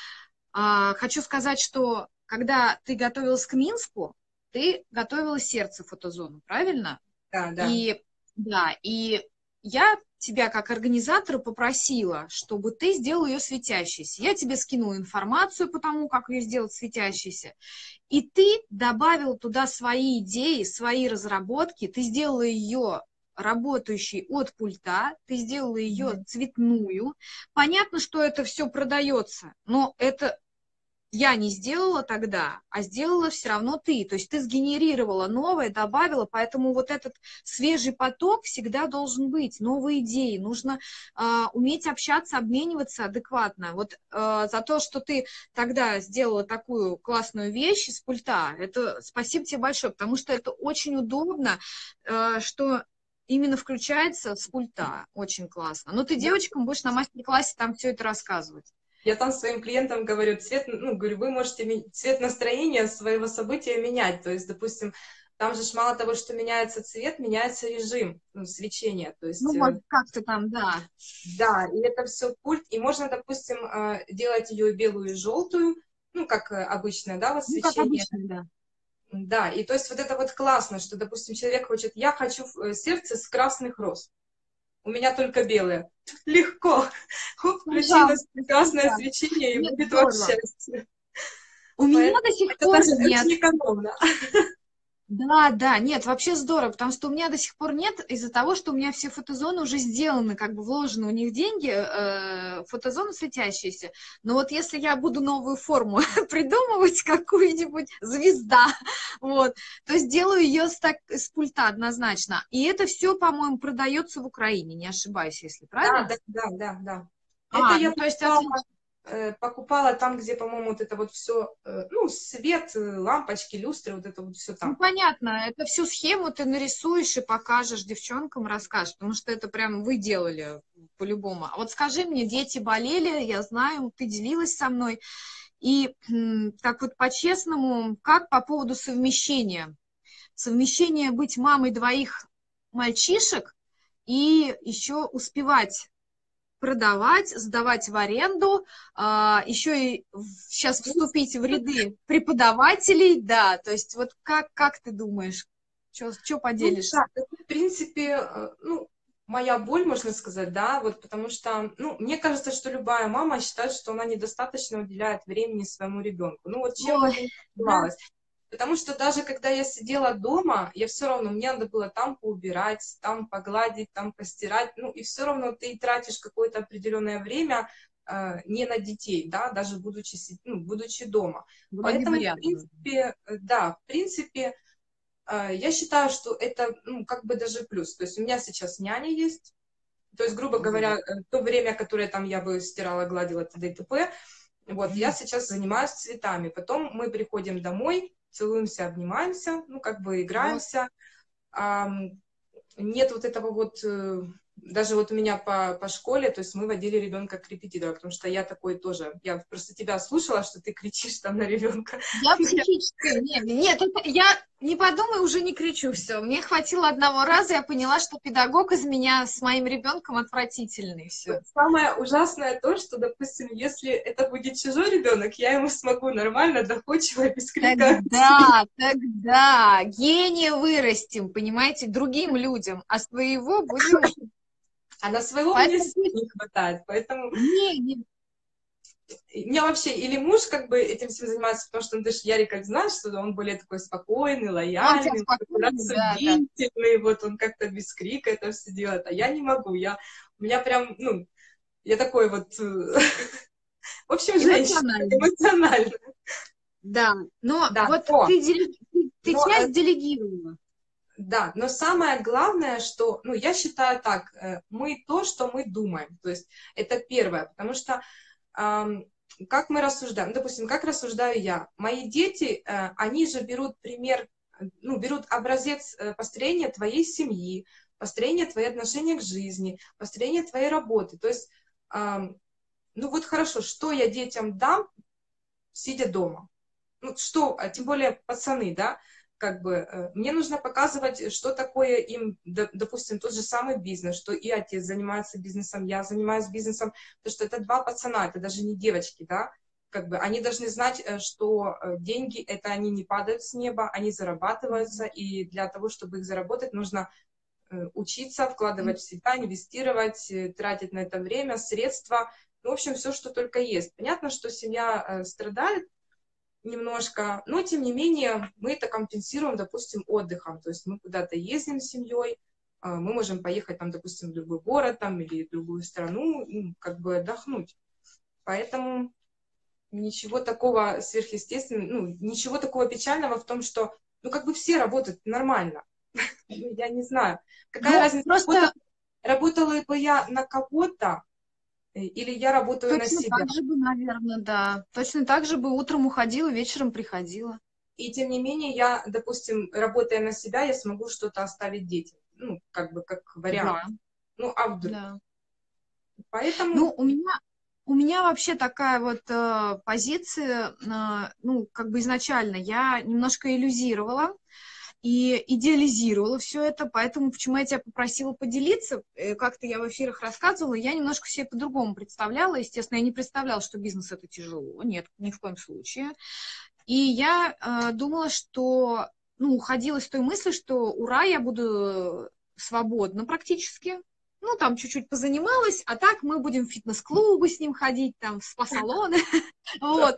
Хочу сказать, что когда ты готовилась к Минску, ты готовила сердце фотозону, правильно? Да, да. И да, и я тебя как организатора попросила, чтобы ты сделал ее светящейся. Я тебе скинула информацию по тому, как ее сделать светящейся. И ты добавил туда свои идеи, свои разработки, ты сделала ее работающей от пульта, ты сделала ее цветную. Понятно, что это все продается, но это я не сделала тогда, а сделала все равно ты. То есть ты сгенерировала новое, добавила, поэтому вот этот свежий поток всегда должен быть, новые идеи. Нужно уметь общаться, обмениваться адекватно. Вот за то, что ты тогда сделала такую классную вещь из пульта, это спасибо тебе большое, потому что это очень удобно, что именно включается с пульта. Очень классно. Но ты девочкам будешь на мастер-классе там все это рассказывать. Я там своим клиентам говорю, цвет, ну, говорю, вы можете цвет настроения своего события менять. То есть, допустим, там же мало того, что меняется цвет, меняется режим, ну, свечения. То есть, Ну, вот как ты там, да. да, и это все пульт. И можно, допустим, делать ее белую и желтую, ну, как обычно, да, вот Ну, как свечение. обычно, да. Да, и то есть вот это вот классно, что, допустим, человек хочет, я хочу сердце с красных роз. У меня только белые. Легко. Хоп, включилось Пожалуйста, прекрасное да. свечение, и Нет, будет вам здорово. счастье. У меня Поэтому до сих это пор даже нет. очень экономно. Да, да, нет, вообще здорово, потому что у меня до сих пор нет, из-за того, что у меня все фотозоны уже сделаны, как бы вложены у них деньги, фотозоны светящиеся. Но вот если я буду новую форму придумывать, какую-нибудь звезда, вот, то сделаю ее с пульта однозначно. И это все, по-моему, продается в Украине, не ошибаюсь, если Да, правильно? да, да, да, да. Это я Ну то есть отлично. покупала там, где, по-моему, вот это вот все, ну, свет, лампочки, люстры, вот это вот все Ну, там. понятно, это всю схему ты нарисуешь и покажешь девчонкам, расскажешь, потому что это прям вы делали по-любому. А вот скажи мне, дети болели, я знаю, ты делилась со мной, и так вот по-честному, как по поводу совмещения? Совмещение быть мамой двоих мальчишек и еще успевать продавать, сдавать в аренду, еще и сейчас вступить в ряды преподавателей, да, то есть вот как ты думаешь, что Ну, поделишься? да, это, в принципе, ну, моя боль, можно сказать, да, вот потому что, ну, мне кажется, что любая мама считает, что она недостаточно уделяет времени своему ребенку. Ну, вот чем бы Ой, это ни да, называлось. Потому что даже когда я сидела дома, я все равно, мне надо было там поубирать, там погладить, там постирать, ну, и все равно ты тратишь какое-то определенное время не на детей, да, даже будучи, ну, будучи дома. вроде бы Поэтому, в рядом. принципе, да, в принципе, я считаю, что это, ну, как бы даже плюс. То есть у меня сейчас няня есть, то есть, грубо говоря, то время, которое там я бы стирала, гладила, т.д. и т.п., вот, я сейчас занимаюсь цветами. Потом мы приходим домой, целуемся, обнимаемся, ну, как бы Вот. играемся. Нет вот этого вот, даже вот у меня по школе, то есть мы водили ребенка к репетитору, потому что я такой тоже, я просто тебя слушала, что ты кричишь там на ребенка. Я психическая, нет, я не подумай, уже не кричу, все. Мне хватило одного раза, я поняла, что педагог из меня с моим ребенком отвратительный, все. Самое ужасное то, что, допустим, если это будет чужой ребенок, я ему смогу нормально, доходчиво, без крика объяснить. Тогда гения вырастим, понимаете, другим людям, а своего будем... А на своего мне Поэтому сил не хватает, поэтому... не, у меня вообще или муж как бы этим всем занимается, потому что, ну, ты же Ярика знаешь, что он более такой спокойный, Он тебя лояльный, такой спокойно, да, да. рассудительный, вот он как-то без крика это все делает, а я не могу, у меня прям, ну, я такой вот, в общем, женщина, Эмоционально. эмоциональная. Да, но Да, вот ты но, часть делегировала. да, но самое главное, что, ну, я считаю так, мы то, что мы думаем, то есть это первое, потому что как мы рассуждаем, ну, допустим, как рассуждаю я, мои дети, они же берут пример, ну, берут образец построения твоей семьи, построения твоих отношений к жизни, построения твоей работы, то есть, ну, вот хорошо, что я детям дам, сидя дома? Ну, что, а тем более пацаны, да, как бы, мне нужно показывать, что такое им, допустим, тот же самый бизнес, что и отец занимается бизнесом, я занимаюсь бизнесом, потому что это два пацана, это даже не девочки, да, как бы, они должны знать, что деньги, это они не падают с неба, они зарабатываются, и для того, чтобы их заработать, нужно учиться, вкладывать в себя, инвестировать, тратить на это время, средства, ну, в общем, все, что только есть. Понятно, что семья страдает, немножко, но тем не менее мы это компенсируем, допустим, отдыхом. То есть мы куда-то ездим с семьей, мы можем поехать там, допустим, в другой город там, или в другую страну, как бы отдохнуть. Поэтому ничего такого сверхъестественного, ну, ничего такого печального в том, что, ну, как бы все работают нормально. Ну, я не знаю. Какая Ну, разница, просто работала бы я на кого-то, или я работаю на точно себя. так же бы, наверное, да. Точно так же бы утром уходила, вечером приходила. И тем не менее, я, допустим, работая на себя, я смогу что-то оставить детям. Ну, как бы, как вариант. Да, Ну, а вдруг? да. Поэтому, Ну, у меня вообще такая вот позиция, ну, как бы изначально я немножко иллюзировала и идеализировала все это, поэтому почему я тебя попросила поделиться, как-то я в эфирах рассказывала, я немножко себе по-другому представляла, естественно, я не представляла, что бизнес это тяжело, нет, ни в коем случае. И я думала, что, ну, уходила с той мысли, что ура, я буду свободна практически. Ну, там чуть-чуть позанималась, а так мы будем в фитнес-клубы с ним ходить, там, в спа-салоны. Вот.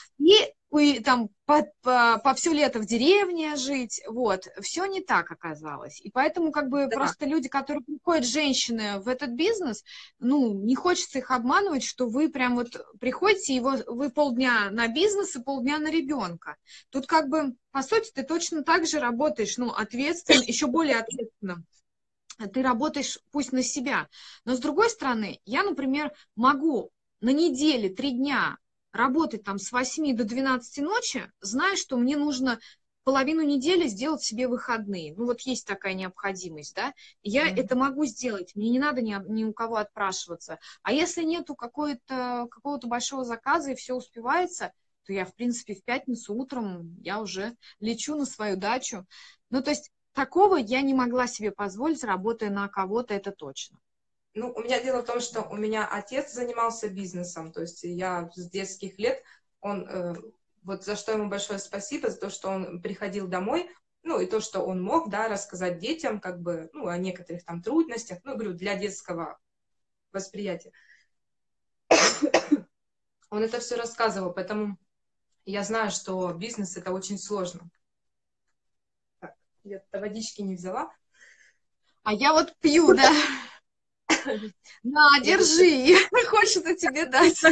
И там по все лето в деревне жить, вот, все не так оказалось. И поэтому как бы да, просто люди, которые приходят, женщины, в этот бизнес, ну, не хочется их обманывать, что вы прям вот приходите, и вы полдня на бизнес и полдня на ребенка. Тут как бы, по сути, ты точно так же работаешь, ну, ответственно, еще более ответственно. Ты работаешь пусть на себя. Но с другой стороны, я, например, могу на неделе 3 дня работать там с 8 до 12 ночи, зная, что мне нужно половину недели сделать себе выходные. Ну вот есть такая необходимость, да, и я это могу сделать, мне не надо ни у кого отпрашиваться. А если нету какого-то большого заказа и все успевается, то я, в принципе, в пятницу утром я уже лечу на свою дачу. Ну, то есть такого я не могла себе позволить, работая на кого-то, это точно. ну, у меня дело в том, что у меня отец занимался бизнесом, то есть я с детских лет, он, вот за что ему большое спасибо, за то, что он приходил домой, ну, и то, что он мог, да, рассказать детям, как бы, ну, о некоторых там трудностях, ну, говорю, для детского восприятия. Он это все рассказывал, поэтому я знаю, что бизнес это очень сложно. Так, я водички не взяла. А я вот пью, да. На, Я тут держи. Хочется тебе дать.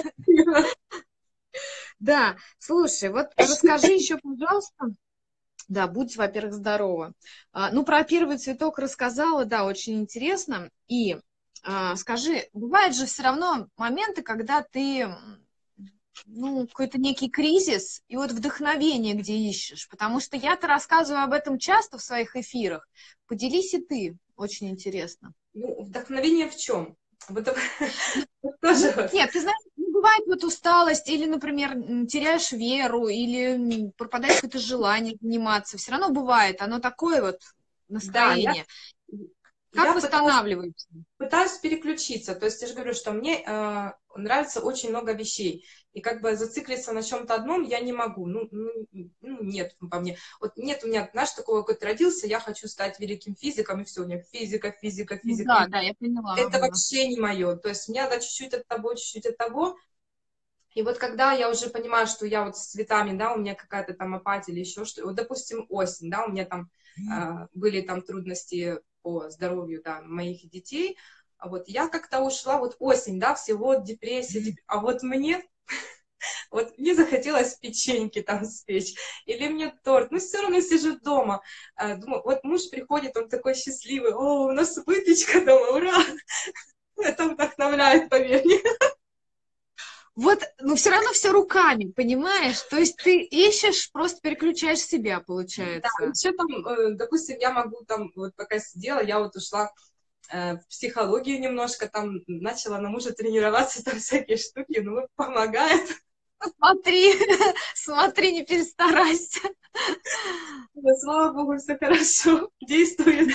Да, слушай, вот расскажи еще, пожалуйста. Да, будь, во-первых, здорова. Ну, про первый цветок рассказала, да, очень интересно. И скажи, бывают же все равно моменты, когда ты, ну, какой-то некий кризис, и вот вдохновение где ищешь. Потому что я-то рассказываю об этом часто в своих эфирах. Поделись и ты, очень интересно. ну, вдохновение в чем? Вот это Ну, тоже вот. нет, ты знаешь, ну, бывает вот усталость, или, например, теряешь веру, или пропадает какое-то желание заниматься. Все равно бывает, оно такое вот Да, настроение. Как я восстанавливаешься? пытаюсь переключиться. То есть я же говорю, что мне нравится очень много вещей. И как бы зациклиться на чем-то одном я не могу. Нет по мне. Вот нет у меня, знаешь, такого, как родился, я хочу стать великим физиком, и все, у меня физика, физика, Ну, физика. да, да, я поняла. Это Ага. вообще не мое. То есть мне надо чуть-чуть от того, чуть-чуть от того. И вот когда я уже понимаю, что я вот с цветами, да, у меня какая-то там апатия или еще что, вот, допустим, осень, да, у меня там были там трудности по здоровью, да, моих детей, а вот я как-то ушла, вот осень, да, всего депрессия, а вот мне, вот мне захотелось печеньки там спечь, или мне торт, ну все равно сижу дома, думаю, вот муж приходит, он такой счастливый, о, у нас выпечка дома, ура, это вдохновляет, поверь мне. Вот, но все равно все руками, понимаешь? То есть ты ищешь, просто переключаешь себя, Да, получается. еще там, допустим, я могу там, вот пока сидела, я вот ушла в психологию немножко, там начала на мужа тренироваться, там всякие штуки, ну, помогает. Смотри, смотри, не перестарайся. Да, слава богу, все хорошо, действует.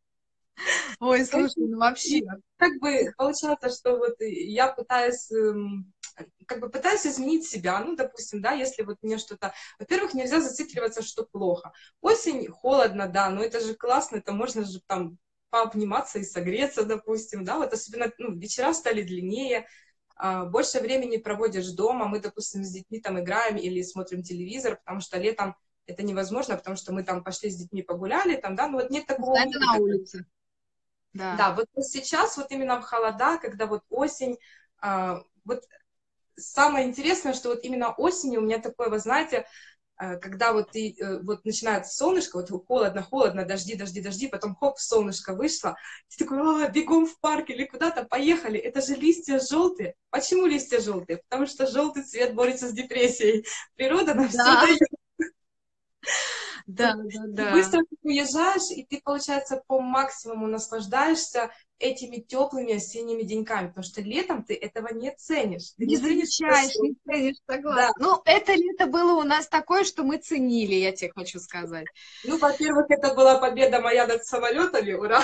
Ой, слушай, ну вообще. И как бы получается, что вот я пытаюсь, как бы пытаюсь изменить себя, ну, допустим, да, если вот мне что-то... Во-первых, нельзя зацикливаться, что плохо. Осень, холодно, да, но это же классно, это можно же там пообниматься и согреться, допустим, да, вот особенно, ну, вечера стали длиннее, больше времени проводишь дома, мы, допустим, с детьми там играем или смотрим телевизор, потому что летом это невозможно, потому что мы там пошли с детьми погуляли, там, да, ну вот нет такого Это на уюта. улице. Да. Да, вот сейчас, вот именно в холода, когда вот осень, вот самое интересное, что вот именно осенью у меня такое, вы знаете, когда вот, вот начинается солнышко, вот холодно, холодно, дожди, дожди, дожди, потом хоп, солнышко вышло, ты такой, бегом в парк или куда-то поехали, это же листья желтые. Почему листья желтые? Потому что желтый цвет борется с депрессией. Природа нам все Да, дает. да, да, И да. быстро ты уезжаешь, и ты, получается, по максимуму наслаждаешься этими теплыми осенними деньками, потому что летом ты этого не ценишь. Ты Не не ценишь замечаешь, красоту. не ценишь, Да. согласна. Ну, это лето было у нас такое, что мы ценили, я тебе хочу сказать. Ну, во-первых, это была победа моя над самолетами, ура!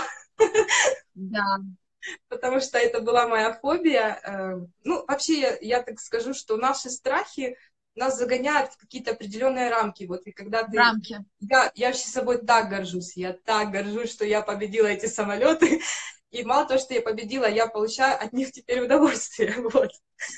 Да. Потому что это была моя фобия. Ну, вообще, я так скажу, что наши страхи нас загоняют в какие-то определенные рамки. Вот и когда В ты... рамки. Я вообще собой так горжусь. Я так горжусь, что я победила эти самолеты. И мало того, что я победила, я получаю от них теперь удовольствие. Вот.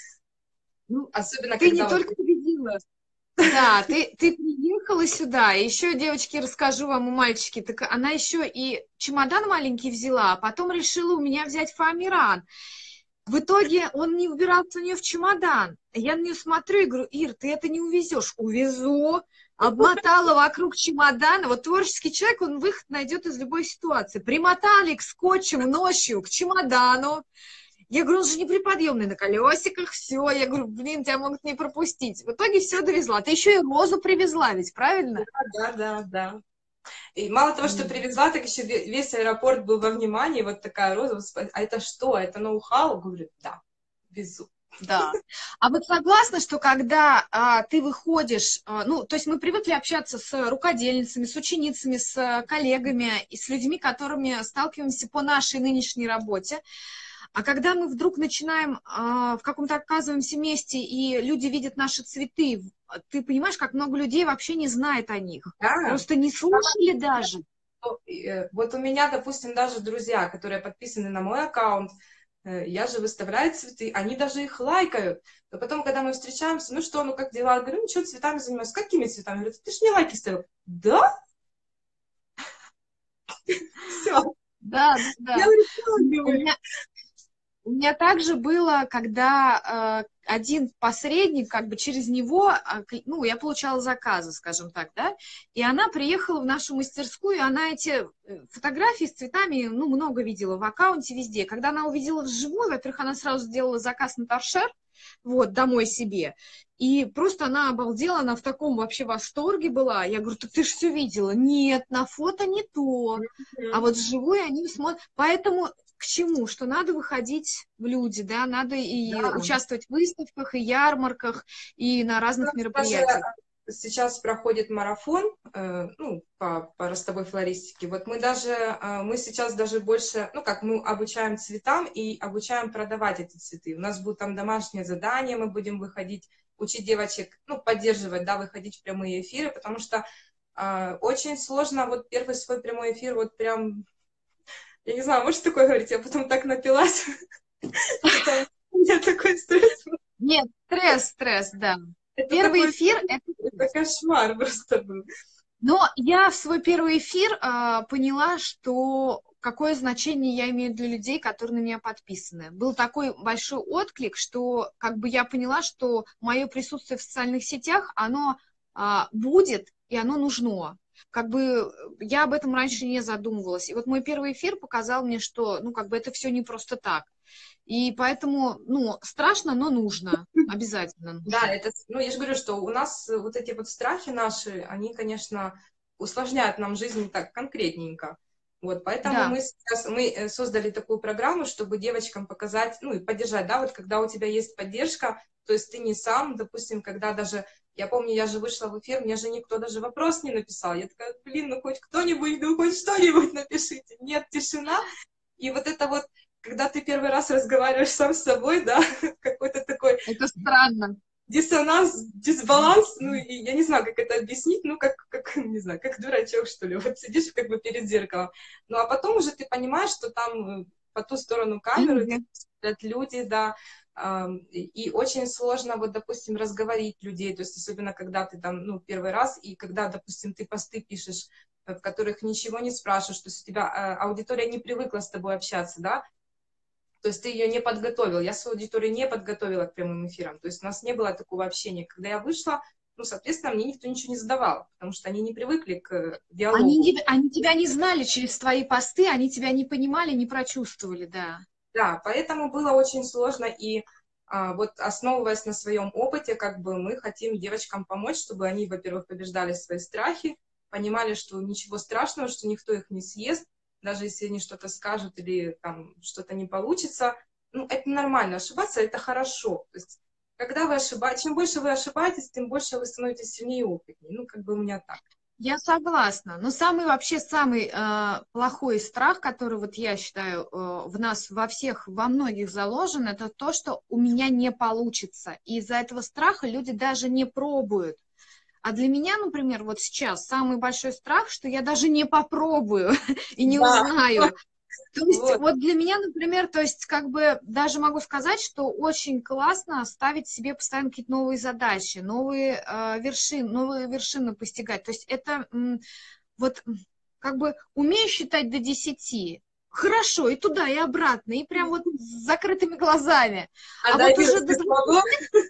Ну, Особенно, ты не когда вот... только победила. Да, ты приехала сюда, и еще, девочки, расскажу вам, у мальчики, так она еще и чемодан маленький взяла, а потом решила у меня взять фоамиран. В итоге он не убирался у нее в чемодан. Я на нее смотрю и говорю, Ир, ты это не увезешь. Увезу. Обмотала вокруг чемодана. Вот творческий человек, он выход найдет из любой ситуации. Примотали к скотчем ночью к чемодану. Я говорю, он же не приподъемный на колесиках, все. Я говорю, блин, тебя могут не пропустить. В итоге все довезла. Ты еще и розу привезла, ведь правильно? Да, да, да. И мало того, что привезла, так еще весь аэропорт был во внимании, вот такая роза. А это что? Это ноу-хау? Говорю, да, везу. Да. А вот согласна, что когда ты выходишь, ну, то есть мы привыкли общаться с рукодельницами, с ученицами, с коллегами и с людьми, которыми сталкиваемся по нашей нынешней работе, а когда мы вдруг начинаем в каком-то оказываемся месте, и люди видят наши цветы, ты понимаешь, как много людей вообще не знает о них. Да. Просто не слушали даже. Вот у меня, допустим, даже друзья, которые подписаны на мой аккаунт, я же выставляю цветы, они даже их лайкают. Но потом, когда мы встречаемся, ну что, ну как дела? Я говорю, ничего, цветами занимаюсь. Какими цветами? Говорят, ты ж не лайки ставил. Да? Все. Да, да, Я говорю, у меня также было, когда один посредник, как бы через него, ну, я получала заказы, скажем так, да, и она приехала в нашу мастерскую, и она эти фотографии с цветами, ну, много видела в аккаунте везде. Когда она увидела вживую, во-первых, она сразу сделала заказ на торшер, вот, домой себе, и просто она обалдела, она в таком вообще восторге была. Я говорю, так ты же все видела. Нет, на фото не то. А вот вживую они смотрят. Поэтому к чему? Что надо выходить в люди, да, надо и да. участвовать в выставках, и ярмарках, и на разных мероприятиях. Сейчас проходит марафон, ну, по ростовой флористике. Вот мы даже, мы сейчас даже больше, ну, как мы обучаем цветам и обучаем продавать эти цветы. У нас будут там домашние задания, мы будем выходить, учить девочек, ну, поддерживать, да, выходить в прямые эфиры, потому что очень сложно, вот первый свой прямой эфир, вот прям, я не знаю, можете такое говорить, я потом так напилась, у меня такой стресс. Нет, стресс, да. Это Первый такой, эфир — это это стресс. кошмар просто был. Но я в свой первый эфир поняла, что какое значение я имею для людей, которые на меня подписаны. Был такой большой отклик, что как бы я поняла, что мое присутствие в социальных сетях, оно будет и оно нужно. Как бы я об этом раньше не задумывалась. И вот мой первый эфир показал мне, что ну как бы это все не просто так. И поэтому, ну, страшно, но нужно. Обязательно Да, нужно. это, ну, я же говорю, что у нас вот эти вот страхи наши, они, конечно, усложняют нам жизнь так конкретненько. Вот, поэтому Да. мы сейчас, мы создали такую программу, чтобы девочкам показать, ну, и поддержать, да, вот когда у тебя есть поддержка, то есть ты не сам, допустим, когда даже, я помню, я же вышла в эфир, мне же никто даже вопрос не написал, я такая, блин, ну, хоть кто-нибудь, ну, хоть что-нибудь напишите, нет, тишина, и вот это вот, когда ты первый раз разговариваешь сам с собой, да, какой-то такой Это странно. диссонанс, дисбаланс, ну, и я не знаю, как это объяснить, ну, как, не знаю, как дурачок, что ли, вот сидишь как бы перед зеркалом. Ну, а потом уже ты понимаешь, что там по ту сторону камеры Люди. сидят люди, да, и очень сложно, вот, допустим, разговорить людей, то есть особенно, когда ты там, ну, первый раз, и когда, допустим, ты посты пишешь, в которых ничего не спрашиваешь, то есть у тебя аудитория не привыкла с тобой общаться, да, то есть ты ее не подготовил. Я свою аудиторию не подготовила к прямым эфирам. То есть у нас не было такого общения. Когда я вышла, ну, соответственно, мне никто ничего не задавал, потому что они не привыкли к диалогу. Они тебя не знали через твои посты, они тебя не понимали, не прочувствовали, да. Да, поэтому было очень сложно. И вот основываясь на своем опыте, как бы мы хотим девочкам помочь, чтобы они, во-первых, побеждали свои страхи, понимали, что ничего страшного, что никто их не съест, даже если они что-то скажут или там что-то не получится. Ну, это нормально. Ошибаться — это хорошо. То есть, когда вы ошибаетесь, чем больше вы ошибаетесь, тем больше вы становитесь сильнее и опытнее. Ну, как бы у меня так. Я согласна. Но самый плохой страх, который вот я считаю в нас во всех, во многих заложен, это то, что у меня не получится. И из-за этого страха люди даже не пробуют. А для меня, например, вот сейчас самый большой страх, что я даже не попробую и не Да, узнаю. То есть вот. вот для меня, например, то есть как бы даже могу сказать, что очень классно ставить себе постоянно какие-то новые задачи, новые вершины постигать. То есть это вот как бы умею считать до 10, хорошо, и туда, и обратно, и прям вот с закрытыми глазами. А А до вот уже 11 до смогу?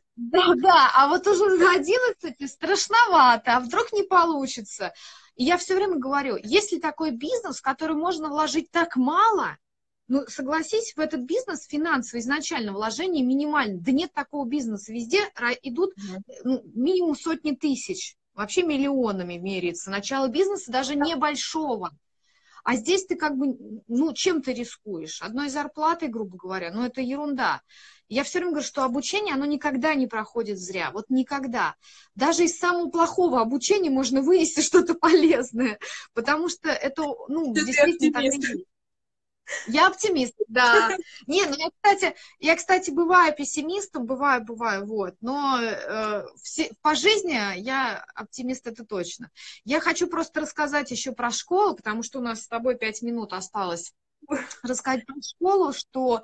да, а вот уже до 11 страшновато, а вдруг не получится. И я все время говорю, есть ли такой бизнес, в который можно вложить так мало, ну, согласись, в этот бизнес финансовые изначально вложения минимальны. Да нет такого бизнеса. Везде идут ну, минимум сотни тысяч, вообще миллионами меряется. Начало бизнеса даже небольшого. А здесь ты как бы, ну, чем ты рискуешь? Одной зарплатой, грубо говоря, ну, это ерунда. Я все время говорю, что обучение, оно никогда не проходит зря, вот никогда. Даже из самого плохого обучения можно вынести что-то полезное, потому что это, ну, Ты действительно так и оптимист. есть. Я оптимист, да. Не, ну я, кстати, бываю пессимистом, бываю, вот. Но по жизни я оптимист, это точно. Я хочу просто рассказать еще про школу, потому что у нас с тобой 5 минут осталось. Рассказать про школу, что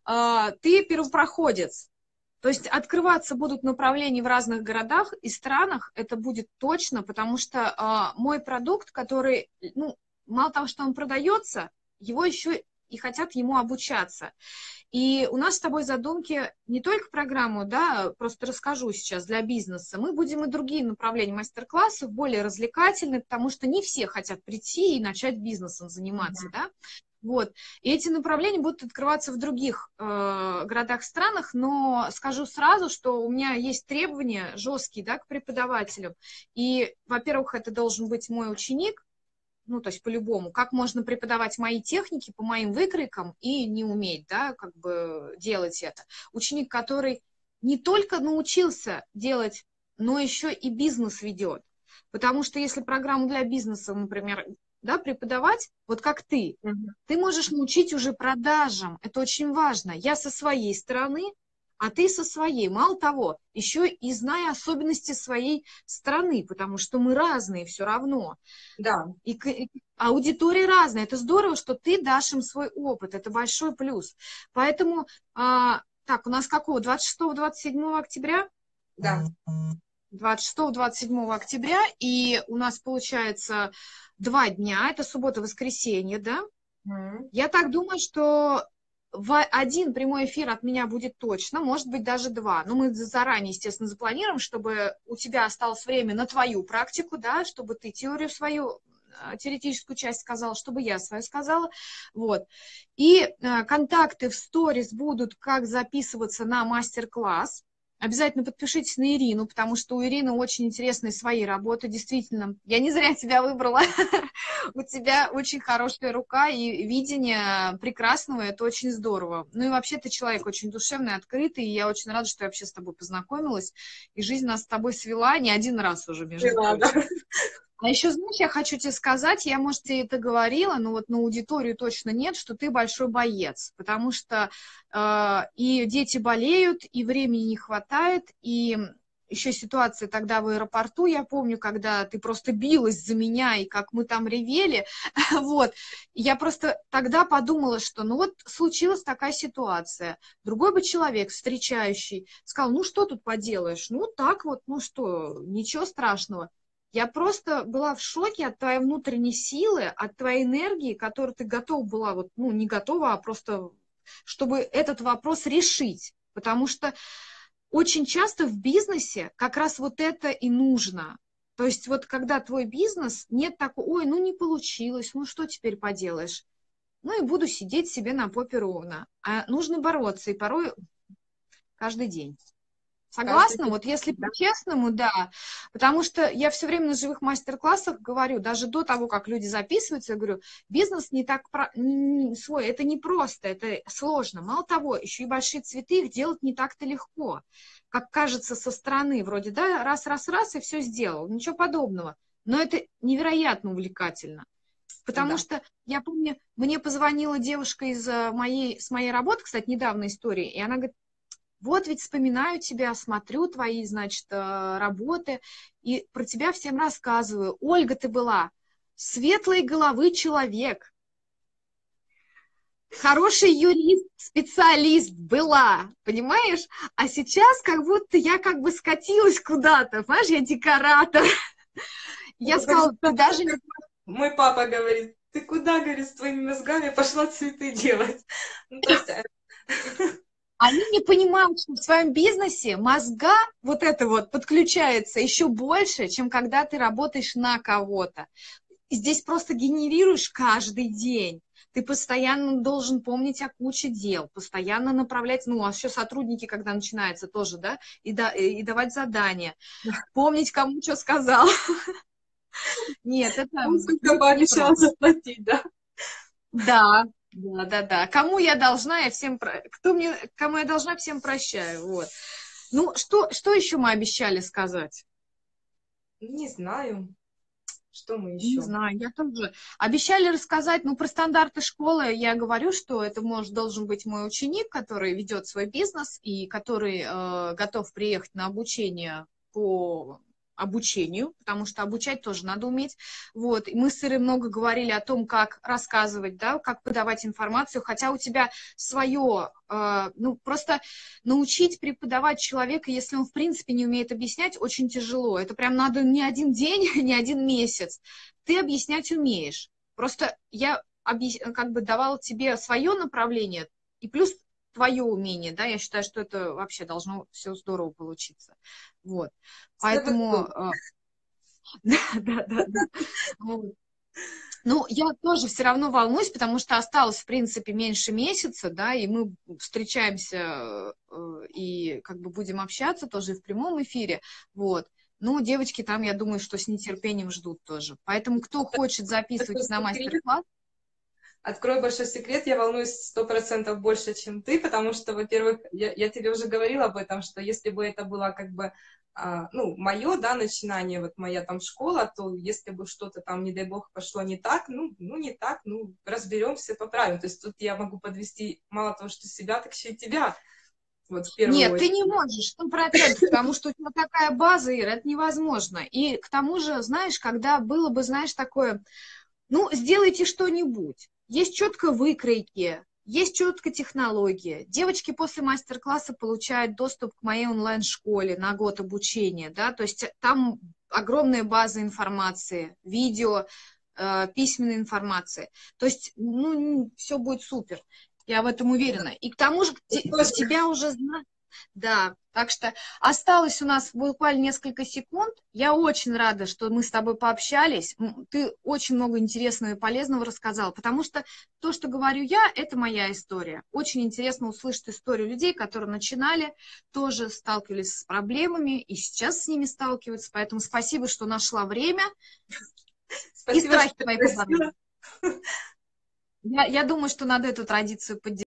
ты первопроходец. То есть открываться будут направления в разных городах и странах, это будет точно, потому что мой продукт, который, ну, мало того, что он продается, его еще и хотят ему обучаться. И у нас с тобой задумки не только программу, да, просто расскажу сейчас для бизнеса, мы будем и другие направления мастер-классов, более развлекательные, потому что не все хотят прийти и начать бизнесом заниматься, да. Вот. И эти направления будут открываться в других городах, странах, но скажу сразу, что у меня есть требования жесткие, да, к преподавателю. И, во-первых, это должен быть мой ученик, ну, то есть по-любому, как можно преподавать мои техники по моим выкройкам и не уметь, да, как бы делать это. Ученик, который не только научился делать, но еще и бизнес ведет. Потому что если программу для бизнеса, например, да, преподавать, вот как ты можешь научить уже продажам, это очень важно. Я со своей стороны, а ты со своей. Мало того, еще и зная особенности своей страны, потому что мы разные все равно. Да. И аудитория разная. Это здорово, что ты дашь им свой опыт. Это большой плюс. Поэтому Так, у нас какого? 26-27 октября? Да. 26-27 октября, и у нас получается 2 дня, это суббота-воскресенье, да? Я так думаю, что один прямой эфир от меня будет точно, может быть, даже 2. Но мы заранее, естественно, запланируем, чтобы у тебя осталось время на твою практику, да, чтобы ты теорию свою, теоретическую часть сказала, чтобы я свою сказала. Вот. И контакты в сторис будут, как записываться на мастер-класс. Обязательно подпишитесь на Ирину, потому что у Ирины очень интересные свои работы, действительно. Я не зря тебя выбрала. У тебя очень хорошая рука и видение прекрасного, это очень здорово. Ну и вообще ты человек очень душевный, открытый, и я очень рада, что я вообще с тобой познакомилась, и жизнь нас с тобой свела не один раз уже, между прочим. А еще, знаешь, я хочу тебе сказать, я, может, тебе это говорила, но вот на аудиторию точно нет, что ты большой боец, потому что и дети болеют, и времени не хватает, и еще ситуация тогда в аэропорту, я помню, когда ты просто билась за меня, и как мы там ревели, вот, я просто тогда подумала, что ну вот случилась такая ситуация, другой бы человек, встречающий, сказал, ну что тут поделаешь, ну так вот, ну что, ничего страшного. Я просто была в шоке от твоей внутренней силы, от твоей энергии, которую ты готова была, вот, ну, не готова, а просто, чтобы этот вопрос решить. Потому что очень часто в бизнесе как раз вот это и нужно. То есть вот когда твой бизнес, нет такого, ой, ну не получилось, ну что теперь поделаешь? Ну и буду сидеть себе на попе ровно. А нужно бороться, и порой каждый день. Согласна? Вот если по-честному, да. Потому что я все время на живых мастер-классах говорю, даже до того, как люди записываются, я говорю, бизнес не так свой, это не просто, это сложно. Мало того, еще и большие цветы, их делать не так-то легко. Как кажется со стороны, вроде, да, раз, и все сделал. Ничего подобного. Но это невероятно увлекательно. Потому что, я помню, мне позвонила девушка с моей работы, кстати, недавно история, и она говорит, вот ведь вспоминаю тебя, смотрю твои, значит, работы, и про тебя всем рассказываю. Ольга, ты была светлой головы человек, хороший юрист, специалист была, понимаешь? А сейчас как будто я как бы скатилась куда-то, понимаешь, я декоратор. Я сказала, ты даже не... Мой папа говорит, ты куда, говорит, с твоими мозгами пошла цветы делать? Ну, то есть... Они не понимают, что в своем бизнесе мозга вот это вот подключается еще больше, чем когда ты работаешь на кого-то. Здесь просто генерируешь каждый день. Ты постоянно должен помнить о куче дел, постоянно направлять, ну, а еще сотрудники, когда начинается тоже, да, и давать задания, помнить, кому что сказал. Нет, это... Сколько пообещал заплатить, да? Да. Да. Кому я должна, я всем... Кому я должна, всем прощаю. Вот. Ну, что еще мы обещали сказать? Не знаю. Что мы еще? Не знаю, я тоже. Обещали рассказать, ну, про стандарты школы. Я говорю, что это должен быть мой ученик, который ведет свой бизнес и который готов приехать на обучение по обучению, потому что обучать тоже надо уметь. Вот. И мы с Ирой много говорили о том, как рассказывать, да, как подавать информацию, хотя у тебя свое, ну, просто научить преподавать человека, если он, в принципе, не умеет объяснять, очень тяжело. Это прям надо не один день, не один месяц. Ты объяснять умеешь. Просто я как бы давала тебе свое направление, и плюс твое умение, да, я считаю, что это вообще должно все здорово получиться. Вот. Поэтому... Да. Ну, я тоже все равно волнуюсь, потому что осталось, в принципе, меньше месяца, да, и мы встречаемся и как бы будем общаться тоже в прямом эфире, вот. Ну, девочки там, я думаю, что с нетерпением ждут тоже. Поэтому, кто хочет записывать на мастер-класс... Открою большой секрет, я волнуюсь 100% больше, чем ты, потому что, во-первых, я тебе уже говорила об этом, что если бы это было как бы, ну, мое, да, начинание, вот моя там школа, то если бы что-то там, не дай бог, пошло не так, ну, не так, ну, разберемся, поправим. То есть тут я могу подвести мало того, что себя, так еще и тебя. Вот, в первую Нет, очередь. ты не можешь, 100%, потому что у тебя такая база, Ира, это невозможно. И к тому же, знаешь, когда было бы, знаешь, такое, ну, сделайте что-нибудь. Есть четко выкройки, есть четкая технология. Девочки после мастер-класса получают доступ к моей онлайн-школе на год обучения, да, то есть там огромная база информации, видео, письменной информации. То есть, ну, все будет супер. Я в этом уверена. И к тому же тебя уже знают. Да, так что осталось у нас буквально несколько секунд. Я очень рада, что мы с тобой пообщались. Ты очень много интересного и полезного рассказала, потому что то, что говорю я, это моя история. Очень интересно услышать историю людей, которые начинали, тоже сталкивались с проблемами и сейчас с ними сталкиваются. Поэтому спасибо, что нашла время. Спасибо, и страхи что твои пригласила. поборола. Я думаю, что надо эту традицию поддержать.